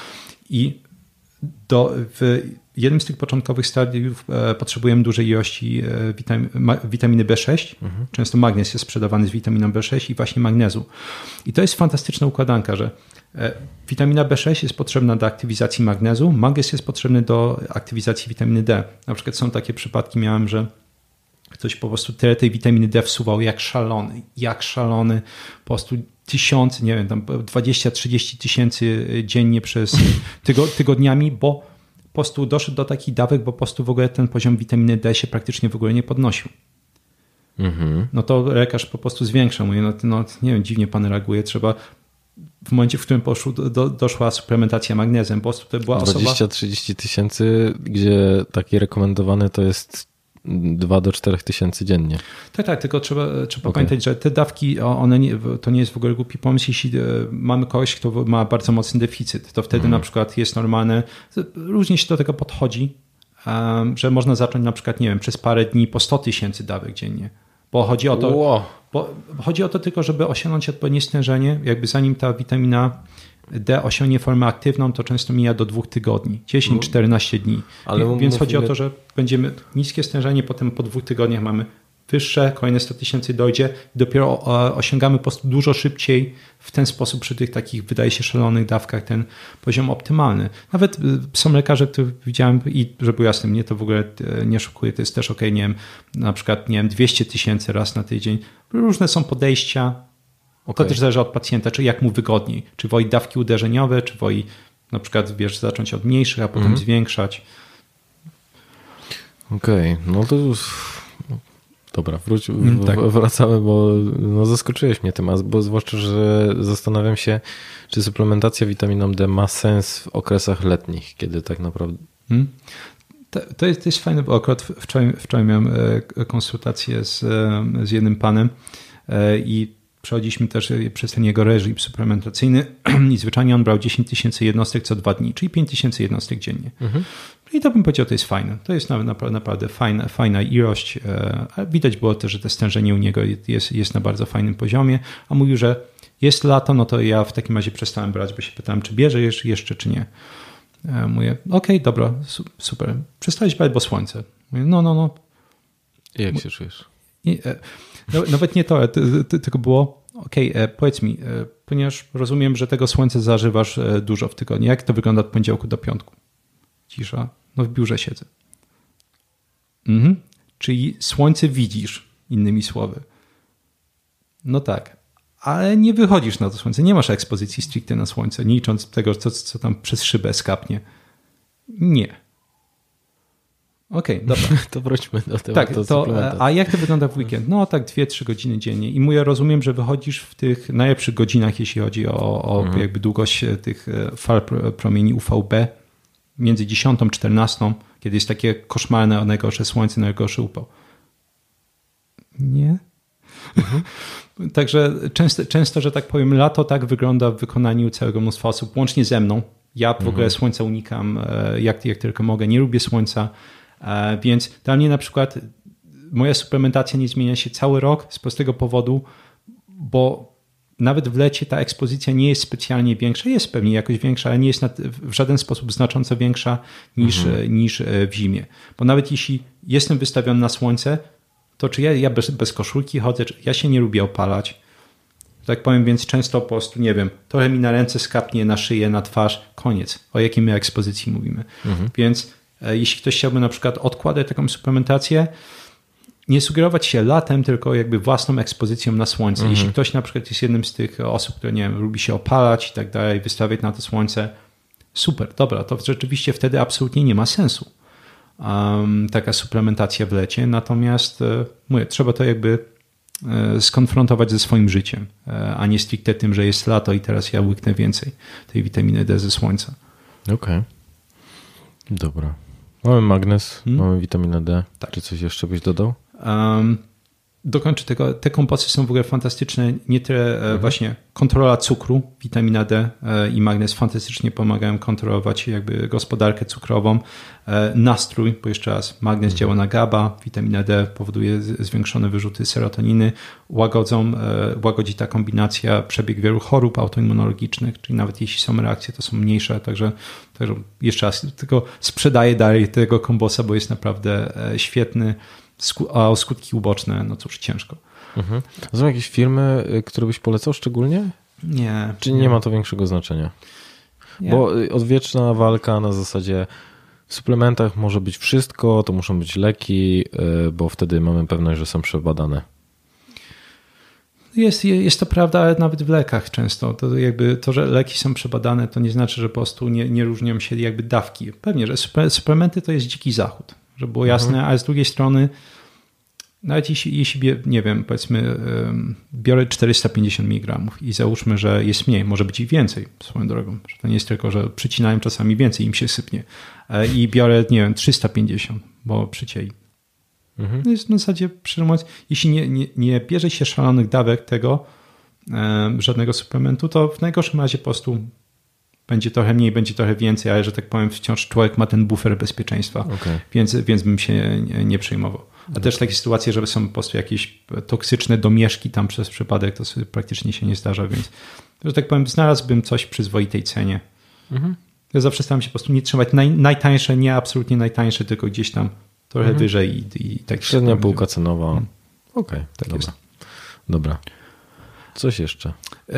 I do, w jednym z tych początkowych stadiów e, potrzebujemy dużej ilości e, witam, ma, witaminy B sześć. Mhm. Często magnez jest sprzedawany z witaminą B sześć i właśnie magnezu. I to jest fantastyczna układanka, że e, witamina B sześć jest potrzebna do aktywizacji magnezu, magnez jest potrzebny do aktywizacji witaminy D. Na przykład są takie przypadki, miałem, że ktoś po prostu tyle tej witaminy D wsuwał jak szalony, jak szalony, po prostu tysiące, nie wiem, tam dwadzieścia trzydzieści tysięcy dziennie przez tygo, tygodniami, bo po prostu doszedł do takich dawek, bo po prostu w ogóle ten poziom witaminy D się praktycznie w ogóle nie podnosił. Mhm. No to lekarz po prostu zwiększa. Mówi, no, no nie wiem, dziwnie pan reaguje, trzeba w momencie, w którym poszło, do, doszła suplementacja magnezem, po prostu to była osoba... dwadzieścia trzydzieści tysięcy, gdzie taki rekomendowany to jest dwa do czterech tysięcy dziennie. Tak, tak, tylko trzeba, trzeba okay. pamiętać, że te dawki, one nie, to nie jest w ogóle głupi pomysł, jeśli mamy kogoś, kto ma bardzo mocny deficyt, to wtedy mm. na przykład jest normalne, różnie się do tego podchodzi, że można zacząć na przykład, nie wiem, przez parę dni po sto tysięcy dawek dziennie, bo chodzi o to, wow. bo chodzi o to tylko, żeby osiągnąć odpowiednie stężenie, jakby zanim ta witamina D osiągnie formę aktywną, to często mija do dwóch tygodni, dziesięć do czternastu dni. Ale Więc mówimy... chodzi o to, że będziemy niskie stężenie, potem po dwóch tygodniach mamy wyższe, kolejne sto tysięcy dojdzie i dopiero osiągamy po prostu dużo szybciej w ten sposób przy tych takich, wydaje się, szalonych dawkach ten poziom optymalny. Nawet są lekarze, których widziałem i żeby jasne, mnie to w ogóle nie szokuje, to jest też okej, nie wiem, na przykład, nie wiem, dwieście tysięcy raz na tydzień. Różne są podejścia. Okay. To też zależy od pacjenta, czy jak mu wygodniej. Czy woli dawki uderzeniowe, czy woli na przykład, wiesz, zacząć od mniejszych, a potem mm. zwiększać. Okej, okay. No to już... Dobra, wróć, mm, tak. wracamy, bo no, zaskoczyłeś mnie tym, bo zwłaszcza, że zastanawiam się, czy suplementacja witaminą D ma sens w okresach letnich, kiedy tak naprawdę... Hmm? To, to, jest, to jest fajne, bo akurat wczoraj, wczoraj miałem konsultację z, z jednym panem i przechodziliśmy też przez ten jego reżim suplementacyjny i zwyczajnie on brał dziesięć tysięcy jednostek co dwa dni, czyli pięć tysięcy jednostek dziennie. Mhm. I to bym powiedział, to jest fajne. To jest naprawdę, naprawdę fajna, fajna ilość. Ale widać było też, że to stężenie u niego jest, jest na bardzo fajnym poziomie, a mówił, że jest lato, no to ja w takim razie przestałem brać, bo się pytałem, czy bierze jeszcze, czy nie. Mówię, okej, okay, dobra, super. Przestałeś brać, bo słońce. Mówię, no, no, no. Jak się czujesz? I, no, nawet nie to, tylko było, okej, okay, powiedz mi, ponieważ rozumiem, że tego słońca zażywasz dużo w tygodniu. Jak to wygląda od poniedziałku do piątku? Cisza. No w biurze siedzę. Mhm. Czyli słońce widzisz, innymi słowy. No tak, ale nie wychodzisz na to słońce, nie masz ekspozycji stricte na słońce, nie licząc tego, co, co tam przez szybę skapnie. Nie. Okej, okay, dobra. To wróćmy do tego. Tak, to, a jak to wygląda w weekend? No tak dwie trzy godziny dziennie. I mówię, rozumiem, że wychodzisz w tych najlepszych godzinach, jeśli chodzi o, o mhm. jakby długość tych fal promieni U V B, między dziesiątą a czternastą, kiedy jest takie koszmarne, najgorsze słońce, najgorszy upał. Nie? Mhm. Także często, często, że tak powiem, lato tak wygląda w wykonaniu całego mnóstwa osób, łącznie ze mną. Ja w mhm. ogóle słońca unikam jak, jak tylko mogę, nie lubię słońca, więc dla mnie na przykład moja suplementacja nie zmienia się cały rok z prostego powodu, bo nawet w lecie ta ekspozycja nie jest specjalnie większa, jest pewnie jakoś większa, ale nie jest w żaden sposób znacząco większa niż, mhm. niż w zimie. Bo nawet jeśli jestem wystawiony na słońce, to czy ja, ja bez, bez koszulki chodzę, ja się nie lubię opalać. Tak powiem, więc często po prostu, nie wiem, trochę mi na ręce skapnie, na szyję, na twarz, koniec. O jakiej my ekspozycji mówimy. Mhm. Więc e, jeśli ktoś chciałby na przykład odkładać taką suplementację, nie sugerować się latem, tylko jakby własną ekspozycją na słońce. Mhm. Jeśli ktoś na przykład jest jednym z tych osób, które, nie wiem, lubi się opalać i tak dalej, wystawiać na to słońce, super, dobra, to rzeczywiście wtedy absolutnie nie ma sensu. Um, taka suplementacja w lecie, natomiast e, mówię, trzeba to jakby e, skonfrontować ze swoim życiem, e, a nie stricte tym, że jest lato i teraz ja łyknę więcej tej witaminy D ze słońca. Okej. Okay. Dobra. Mamy magnez, hmm? mamy witaminę D. Tak. Czy coś jeszcze byś dodał? Um, dokończę tego. Te komposy są w ogóle fantastyczne. Nie tyle mhm. właśnie kontrola cukru, witamina D i magnez fantastycznie pomagają kontrolować jakby gospodarkę cukrową. Nastrój, bo jeszcze raz magnez mhm. działa na GABA, witamina D powoduje zwiększone wyrzuty serotoniny, łagodzą, łagodzi ta kombinacja przebieg wielu chorób autoimmunologicznych, czyli nawet jeśli są reakcje, to są mniejsze, także, także jeszcze raz tylko sprzedaję dalej tego kombosa, bo jest naprawdę świetny. A o skutki uboczne, no cóż, ciężko. Mhm. Są jakieś firmy, które byś polecał szczególnie? Nie. Czy nie, nie ma to większego znaczenia? Nie. Bo odwieczna walka na zasadzie w suplementach może być wszystko, to muszą być leki, bo wtedy mamy pewność, że są przebadane. Jest, jest to prawda, ale nawet w lekach często. To jakby to, że leki są przebadane, to nie znaczy, że po prostu nie, nie różnią się jakby dawki. Pewnie, że suplementy to jest dziki zachód. Żeby było jasne, mhm. ale z drugiej strony nawet jeśli, jeśli nie wiem, powiedzmy biorę czterysta pięćdziesiąt miligramów i załóżmy, że jest mniej, może być i więcej swoją drogą, że to nie jest tylko, że przycinają czasami więcej, im się sypnie i biorę, nie wiem, trzysta pięćdziesiąt, bo przycięli. Mhm. To jest w zasadzie, szczerze mówiąc, jeśli nie, nie, nie bierze się szalonych dawek tego, żadnego suplementu, to w najgorszym razie po prostu będzie trochę mniej, będzie trochę więcej, ale że tak powiem wciąż człowiek ma ten bufer bezpieczeństwa, okay. więc, więc bym się nie, nie przejmował. A okay. też takie sytuacje, że są po prostu jakieś toksyczne domieszki tam przez przypadek, to praktycznie się nie zdarza, więc że tak powiem znalazłbym coś w przyzwoitej cenie. Mhm. Ja zawsze staram się po prostu nie trzymać naj, najtańsze, nie absolutnie najtańsze, tylko gdzieś tam trochę mhm. wyżej i, i tak. Średnia półka cenowa. Hmm. Okej, okay, tak dobra. jest. Dobra. Coś jeszcze?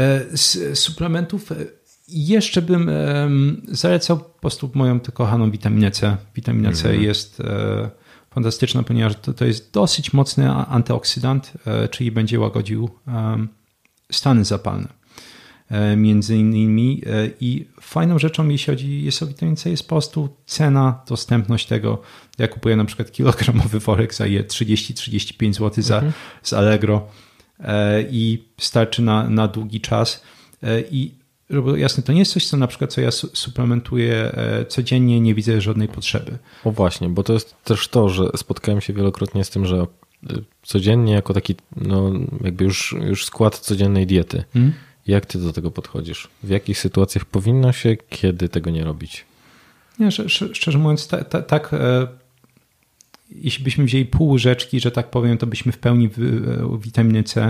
Z suplementów jeszcze bym um, zalecał po prostu moją kochaną witaminę C. Witamina C mm-hmm. jest e, fantastyczna, ponieważ to, to jest dosyć mocny antyoksydant, e, czyli będzie łagodził e, stany zapalne. E, między innymi e, i fajną rzeczą, jeśli chodzi jest o witaminę C, jest po prostu cena, dostępność tego. Ja kupuję na przykład kilogramowy worek za je trzydzieści do trzydziestu pięciu złotych za, mm-hmm. z Allegro e, i starczy na, na długi czas. E, I żeby jasne, to nie jest coś, co na przykład co ja suplementuję codziennie, nie widzę żadnej potrzeby. O właśnie, bo to jest też to, że spotkałem się wielokrotnie z tym, że codziennie jako taki no jakby już, już skład codziennej diety. Hmm? Jak ty do tego podchodzisz? W jakich sytuacjach powinno się, kiedy tego nie robić? Nie, szczerze mówiąc, ta, ta, tak e, jeśli byśmy wzięli pół łyżeczki, że tak powiem, to byśmy w pełni w, w witaminy C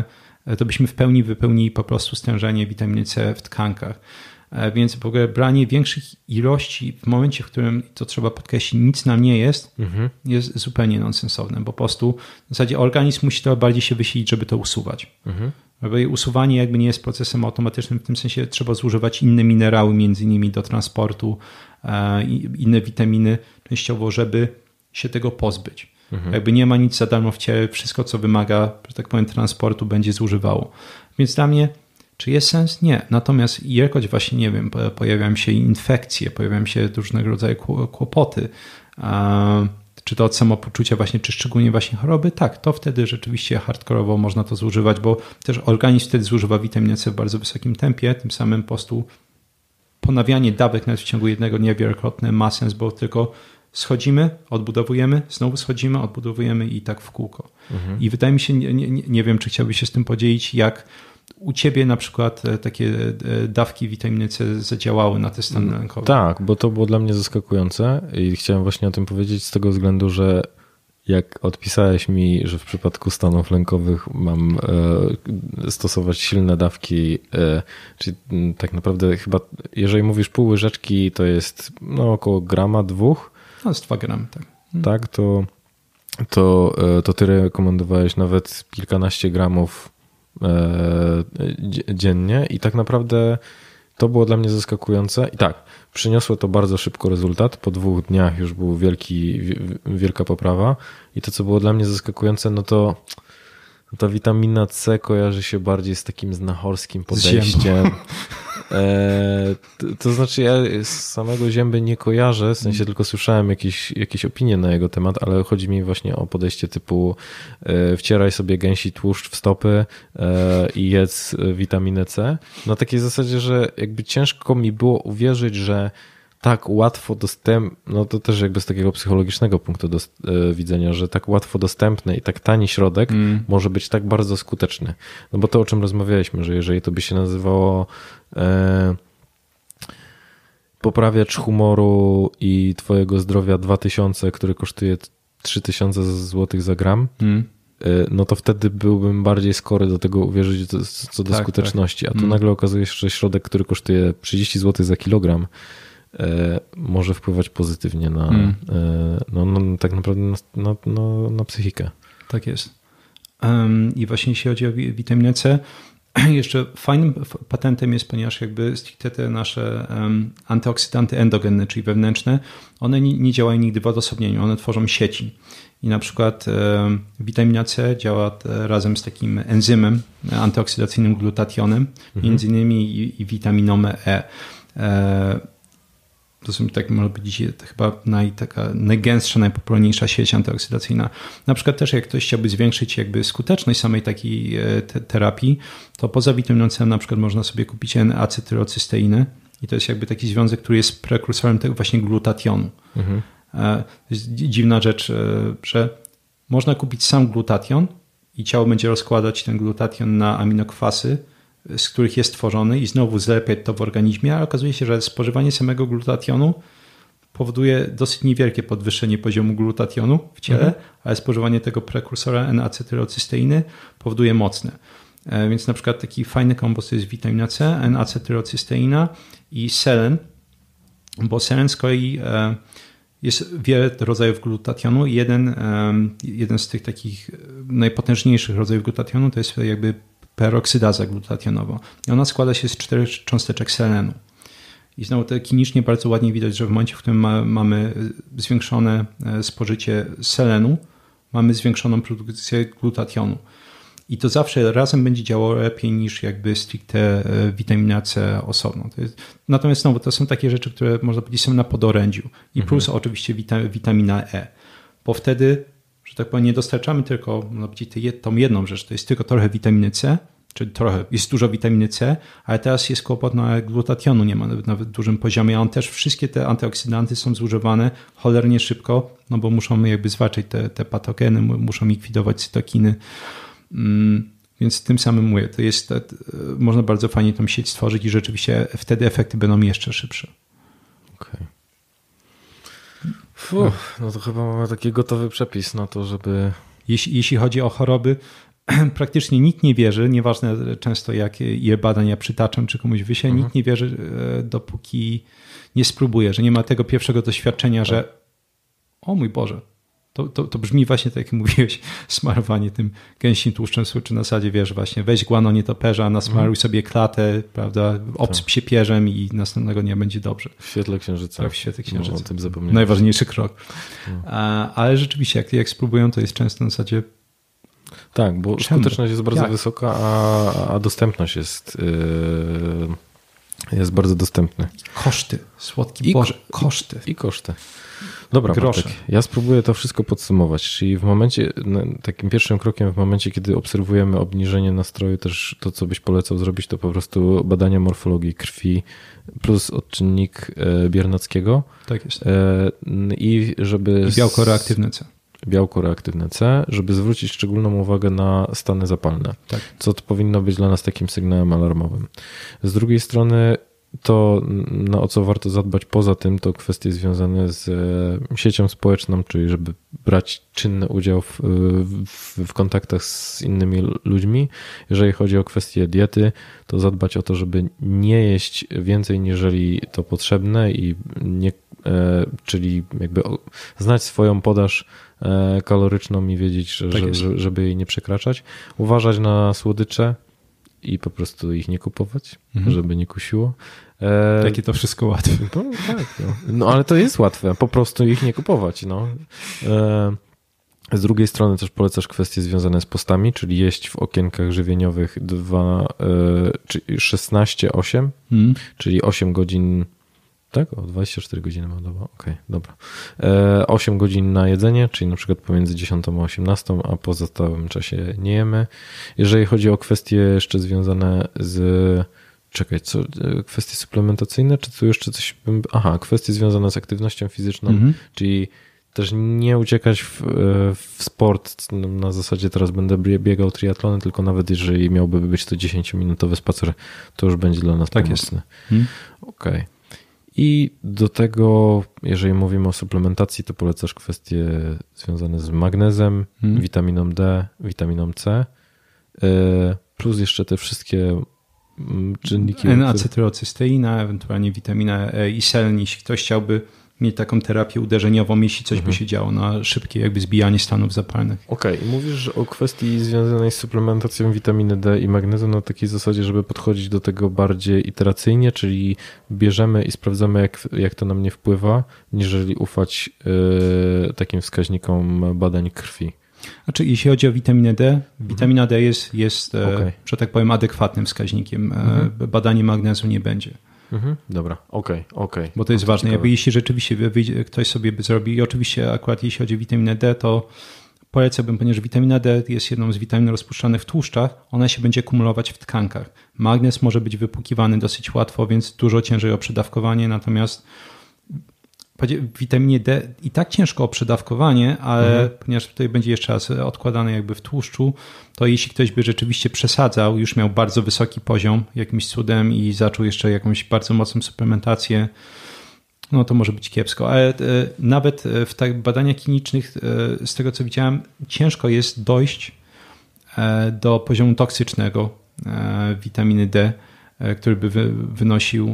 to byśmy w pełni wypełnili po prostu stężenie witaminy C w tkankach. Więc w ogóle branie większych ilości w momencie, w którym, to trzeba podkreślić, nic nam nie jest, mhm. jest zupełnie nonsensowne, bo po prostu w zasadzie organizm musi to bardziej się wysilić, żeby to usuwać. Mhm. Usuwanie jakby nie jest procesem automatycznym, w tym sensie trzeba zużywać inne minerały, między innymi do transportu, inne witaminy częściowo, żeby się tego pozbyć. Mhm. Jakby nie ma nic za darmo w ciele, wszystko co wymaga, że tak powiem, transportu będzie zużywało. Więc dla mnie czy jest sens? Nie. Natomiast jakoś właśnie, nie wiem, pojawiają się infekcje, pojawiają się różnego rodzaju kłopoty, czy to od samopoczucia właśnie, czy szczególnie właśnie choroby, tak, to wtedy rzeczywiście hardkorowo można to zużywać, bo też organizm wtedy zużywa witaminę C w bardzo wysokim tempie, tym samym po prostu ponawianie dawek nawet w ciągu jednego dnia wielokrotne ma sens, bo tylko schodzimy, odbudowujemy, znowu schodzimy, odbudowujemy i tak w kółko. Mhm. I wydaje mi się, nie, nie, nie wiem, czy chciałbyś się z tym podzielić, jak u ciebie na przykład takie dawki witaminy C zadziałały na te stany lękowe. Tak, bo to było dla mnie zaskakujące i chciałem właśnie o tym powiedzieć z tego względu, że jak odpisałeś mi, że w przypadku stanów lękowych mam stosować silne dawki, czyli tak naprawdę chyba, jeżeli mówisz pół łyżeczki, to jest no około grama, dwóch. No jest dwa gramy, tak. Tak, to, to, to ty rekomendowałeś nawet kilkanaście gramów dziennie i tak naprawdę to było dla mnie zaskakujące i tak, przyniosło to bardzo szybko rezultat, po dwóch dniach już był wielki, wielka poprawa i to co było dla mnie zaskakujące, no to ta witamina C kojarzy się bardziej z takim znachorskim podejściem. E, to, to znaczy ja z samego zięby nie kojarzę, w sensie tylko słyszałem jakieś, jakieś opinie na jego temat, ale chodzi mi właśnie o podejście typu e, wcieraj sobie gęsi tłuszcz w stopy e, i jedz witaminę C. Na takiej zasadzie, że jakby ciężko mi było uwierzyć, że tak łatwo dostępny, no to też jakby z takiego psychologicznego punktu do, e, widzenia, że tak łatwo dostępny i tak tani środek mm. może być tak bardzo skuteczny. No bo to, o czym rozmawialiśmy, że jeżeli to by się nazywało e, poprawiacz humoru i twojego zdrowia dwa tysiące, który kosztuje trzy tysiące złotych za gram, mm. e, no to wtedy byłbym bardziej skory do tego uwierzyć co, co do tak, skuteczności. Tak. A tu mm. nagle okazuje się, że środek, który kosztuje trzydzieści złotych za kilogram, może wpływać pozytywnie na, mm. no, no, tak naprawdę na, na, no, na psychikę. Tak jest. Um, I właśnie jeśli chodzi o witaminę C, jeszcze fajnym patentem jest, ponieważ jakby stricte te nasze um, antyoksydanty endogenne, czyli wewnętrzne, one nie, nie działają nigdy w odosobnieniu, one tworzą sieci. I na przykład um, witamina C działa razem z takim enzymem antyoksydacyjnym glutationem, mhm. między innymi i, i witaminą E. e To są, tak można powiedzieć, chyba naj, taka najgęstsza, najpopularniejsza sieć antyoksydacyjna. Na przykład też jak ktoś chciałby zwiększyć jakby skuteczność samej takiej te, terapii, to poza witaminą C na przykład można sobie kupić N-acetylocysteinę i to jest jakby taki związek, który jest prekursorem tego właśnie glutationu. Mhm. To jest dziwna rzecz, że można kupić sam glutation i ciało będzie rozkładać ten glutation na aminokwasy, z których jest tworzony i znowu zlepiać to w organizmie, a okazuje się, że spożywanie samego glutationu powoduje dosyć niewielkie podwyższenie poziomu glutationu w ciele, mhm. ale spożywanie tego prekursora N-acetylocysteiny powoduje mocne. Więc na przykład taki fajny kombos to jest witamina C, N-acetylocysteina i selen, bo selen z kolei jest wiele rodzajów glutationu i jeden, jeden z tych takich najpotężniejszych rodzajów glutationu to jest jakby peroksydaza glutationowa. I ona składa się z czterech cząsteczek selenu. I znowu to klinicznie bardzo ładnie widać, że w momencie, w którym ma, mamy zwiększone spożycie selenu, mamy zwiększoną produkcję glutationu. I to zawsze razem będzie działało lepiej niż jakby stricte witamina C osobno. To jest, natomiast znowu to są takie rzeczy, które można powiedzieć są na podorędziu. I mhm. plus oczywiście wita, witamina E. Bo wtedy, że tak powiem, nie dostarczamy tylko, można powiedzieć, tą jedną rzecz, to jest tylko trochę witaminy C, czyli trochę, jest dużo witaminy C, ale teraz jest kłopot, no ale glutationu nie ma nawet w dużym poziomie, a on też, wszystkie te antyoksydanty są zużywane cholernie szybko, no bo muszą jakby zwalczać te, te patogeny, muszą likwidować cytokiny. Mm, więc tym samym mówię, to jest, to, można bardzo fajnie tą sieć stworzyć i rzeczywiście wtedy efekty będą jeszcze szybsze. Okej. Okay. Fuh, no to chyba mamy taki gotowy przepis na to, żeby... Jeśli, jeśli chodzi o choroby, praktycznie nikt nie wierzy, nieważne często jakie je badania przytaczam, czy komuś wyślę, mhm. nikt nie wierzy, dopóki nie spróbuje, że nie ma tego pierwszego doświadczenia, tak. że o mój Boże, to, to, to brzmi właśnie tak jak mówiłeś, smarowanie tym gęsim tłuszczem, czy na zasadzie wiesz właśnie, weź guano nietoperza, nasmaruj mhm. sobie klatę, prawda, obsyp tak. się pierzem i następnego dnia będzie dobrze. W świetle księżyca. Tak, w świetle księżyca. No, o tym zapomniałem. Najważniejszy krok. No. A, ale rzeczywiście, jak, jak spróbują, to jest często na zasadzie tak, bo Czemu? skuteczność jest bardzo Jak? wysoka, a, a dostępność jest, yy, jest bardzo dostępna. Koszty, słodki I, Boże, koszty. I, i koszty. Dobra, Bartek, ja spróbuję to wszystko podsumować, czyli w momencie, takim pierwszym krokiem w momencie, kiedy obserwujemy obniżenie nastroju, też to, co byś polecał zrobić, to po prostu badania morfologii krwi plus odczynnik Biernackiego. Tak jest. I żeby... I białko reaktywne C. Białko reaktywne C, żeby zwrócić szczególną uwagę na stany zapalne, tak. co to powinno być dla nas takim sygnałem alarmowym. Z drugiej strony to, no, o co warto zadbać poza tym, to kwestie związane z siecią społeczną, czyli żeby brać czynny udział w, w, w kontaktach z innymi ludźmi. Jeżeli chodzi o kwestie diety, to zadbać o to, żeby nie jeść więcej niżeli to potrzebne i nie, czyli jakby znać swoją podaż kaloryczną i wiedzieć, że, tak że, żeby jej nie przekraczać. Uważać na słodycze i po prostu ich nie kupować, mhm. żeby nie kusiło. E... Takie to wszystko łatwe. No, tak, no. no ale to jest łatwe, po prostu ich nie kupować. No. E... Z drugiej strony też polecasz kwestie związane z postami, czyli jeść w okienkach żywieniowych dwa, e, szesnaście osiem, hmm. czyli osiem godzin. Tak? O dwadzieścia cztery godziny ma doba. Okej, okay, dobra. E, osiem godzin na jedzenie, czyli na przykład pomiędzy dziesiątą a osiemnastą, a po pozostałym czasie nie jemy. Jeżeli chodzi o kwestie jeszcze związane z... Czekaj, co? Kwestie suplementacyjne, czy tu jeszcze coś... Aha, kwestie związane z aktywnością fizyczną, mhm. czyli też nie uciekać w, w sport na zasadzie teraz będę biegał triatlony, tylko nawet jeżeli miałby być to dziesięciominutowy spacer, to już będzie dla nas tak pomocny. Hmm. Okej. Okay. I do tego, jeżeli mówimy o suplementacji, to polecasz kwestie związane z magnezem, hmm. witaminą D, witaminą C, plus jeszcze te wszystkie czynniki. N-acetylocysteina, ewentualnie witamina E i selen, jeśli ktoś chciałby mieć taką terapię uderzeniową, jeśli coś mhm. by się działo na szybkie jakby zbijanie stanów zapalnych. Okej, okay. Mówisz o kwestii związanej z suplementacją witaminy D i magnezu na takiej zasadzie, żeby podchodzić do tego bardziej iteracyjnie, czyli bierzemy i sprawdzamy, jak, jak to na mnie wpływa, niżeli ufać yy, takim wskaźnikom badań krwi. Znaczy, jeśli chodzi o witaminę D, witamina D jest, jest okay. że tak powiem, adekwatnym wskaźnikiem. Mhm. Badanie magnezu nie będzie. Mhm. Dobra, okej, okay, okej. Okay. Bo to jest to ważne. Jakby jeśli rzeczywiście ktoś sobie by zrobił, i oczywiście akurat jeśli chodzi o witaminę D, to polecałbym, ponieważ witamina D jest jedną z witamin rozpuszczanych w tłuszczach, ona się będzie kumulować w tkankach. Magnez może być wypłukiwany dosyć łatwo, więc dużo ciężej o przedawkowanie, natomiast w witaminie D i tak ciężko o przedawkowanie, ale mhm. ponieważ tutaj będzie jeszcze raz odkładane jakby w tłuszczu, to jeśli ktoś by rzeczywiście przesadzał, już miał bardzo wysoki poziom jakimś cudem i zaczął jeszcze jakąś bardzo mocną suplementację, no to może być kiepsko. Ale nawet w tak badaniach klinicznych, z tego co widziałem, ciężko jest dojść do poziomu toksycznego witaminy D, który by wynosił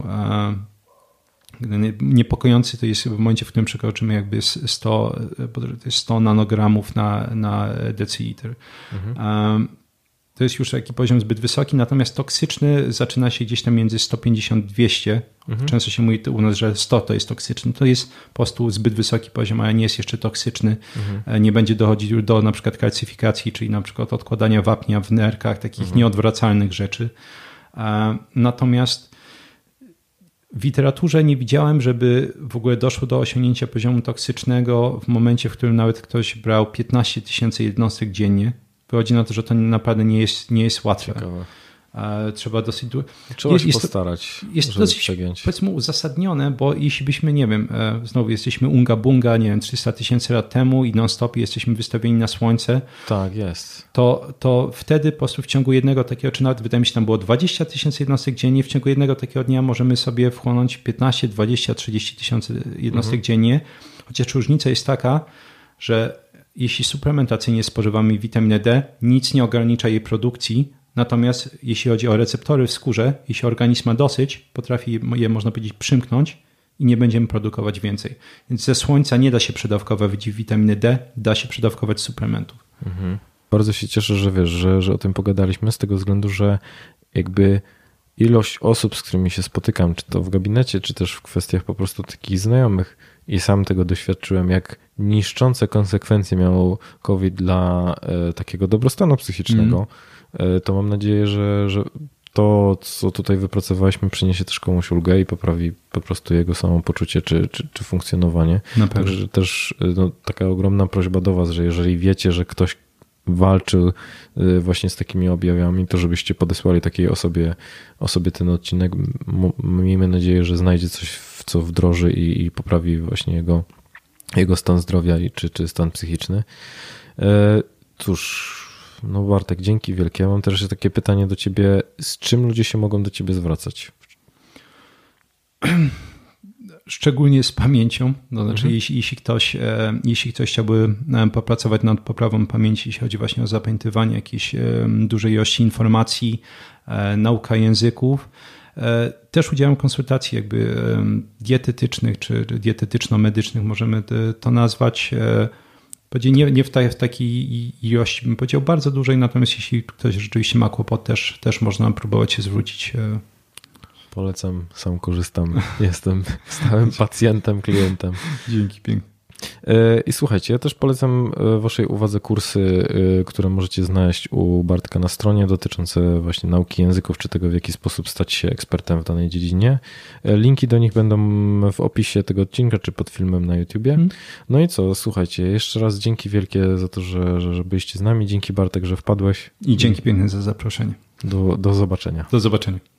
niepokojący to jest w momencie, w którym przekroczymy jakby sto, sto nanogramów na, na decilitr. Mhm. To jest już taki poziom zbyt wysoki, natomiast toksyczny zaczyna się gdzieś tam między sto pięćdziesiąt a dwieście. Mhm. Często się mówi u nas, że sto to jest toksyczny. To jest po prostu zbyt wysoki poziom, ale nie jest jeszcze toksyczny. Mhm. Nie będzie dochodzić do na przykład kalcyfikacji, czyli na przykład odkładania wapnia w nerkach, takich mhm. nieodwracalnych rzeczy. Natomiast w literaturze nie widziałem, żeby w ogóle doszło do osiągnięcia poziomu toksycznego w momencie, w którym nawet ktoś brał piętnaście tysięcy jednostek dziennie. Wychodzi na to, że to naprawdę nie jest, nie jest łatwe. Ciekawe. Trzeba dosyć dużo. Trzeba się jest postarać. To, jest dosyć przegiąć. Powiedzmy uzasadnione, bo jeśli byśmy, nie wiem, znowu jesteśmy unga bunga, nie wiem, trzysta tysięcy lat temu i non-stop jesteśmy wystawieni na słońce. Tak, jest. To, to wtedy po prostu w ciągu jednego takiego, czy nawet wydaje mi się tam było dwadzieścia tysięcy jednostek dziennie, w ciągu jednego takiego dnia możemy sobie wchłonąć piętnaście, dwadzieścia, trzydzieści tysięcy jednostek mhm. dziennie. Chociaż różnica jest taka, że jeśli suplementacyjnie spożywamy witaminę D, nic nie ogranicza jej produkcji, natomiast jeśli chodzi o receptory w skórze, jeśli organizm ma dosyć, potrafi je, można powiedzieć, przymknąć i nie będziemy produkować więcej. Więc ze słońca nie da się przedawkować witaminy D, da się przedawkować z suplementów. Mhm. Bardzo się cieszę, że wiesz, że, że o tym pogadaliśmy z tego względu, że jakby ilość osób, z którymi się spotykam, czy to w gabinecie, czy też w kwestiach po prostu takich znajomych i sam tego doświadczyłem, jak niszczące konsekwencje miał COVID dla e, takiego dobrostanu psychicznego, mm. e, to mam nadzieję, że, że to, co tutaj wypracowaliśmy, przyniesie też komuś ulgę i poprawi po prostu jego samopoczucie czy, czy, czy funkcjonowanie. Także też no, taka ogromna prośba do was, że jeżeli wiecie, że ktoś walczył właśnie z takimi objawami, to żebyście podesłali takiej osobie, osobie ten odcinek. Miejmy nadzieję, że znajdzie coś, w co wdroży i, i poprawi właśnie jego, jego stan zdrowia i, czy, czy stan psychiczny. Cóż, no Bartek, dzięki wielkie. Mam też takie pytanie do ciebie. Z czym ludzie się mogą do ciebie zwracać? Szczególnie z pamięcią, to znaczy mhm. jeśli, jeśli, ktoś, jeśli ktoś chciałby popracować nad poprawą pamięci, jeśli chodzi właśnie o zapamiętywanie jakiejś dużej ilości informacji, nauka języków, też udzielam konsultacji jakby dietetycznych czy dietetyczno-medycznych, możemy to nazwać. Nie, nie w, ta, w takiej ilości, bym powiedział, bardzo dużej, natomiast jeśli ktoś rzeczywiście ma kłopot, też, też można próbować się zwrócić. Polecam, sam korzystam. Jestem stałym pacjentem, klientem. Dzięki, pięknie. I słuchajcie, ja też polecam waszej uwadze kursy, które możecie znaleźć u Bartka na stronie, dotyczące właśnie nauki języków, czy tego, w jaki sposób stać się ekspertem w danej dziedzinie. Linki do nich będą w opisie tego odcinka, czy pod filmem na YouTubie. Hmm. No i co, słuchajcie, jeszcze raz dzięki wielkie za to, że, że byliście z nami. Dzięki Bartek, że wpadłeś. I dzięki piękne za zaproszenie. Do, do zobaczenia. Do zobaczenia.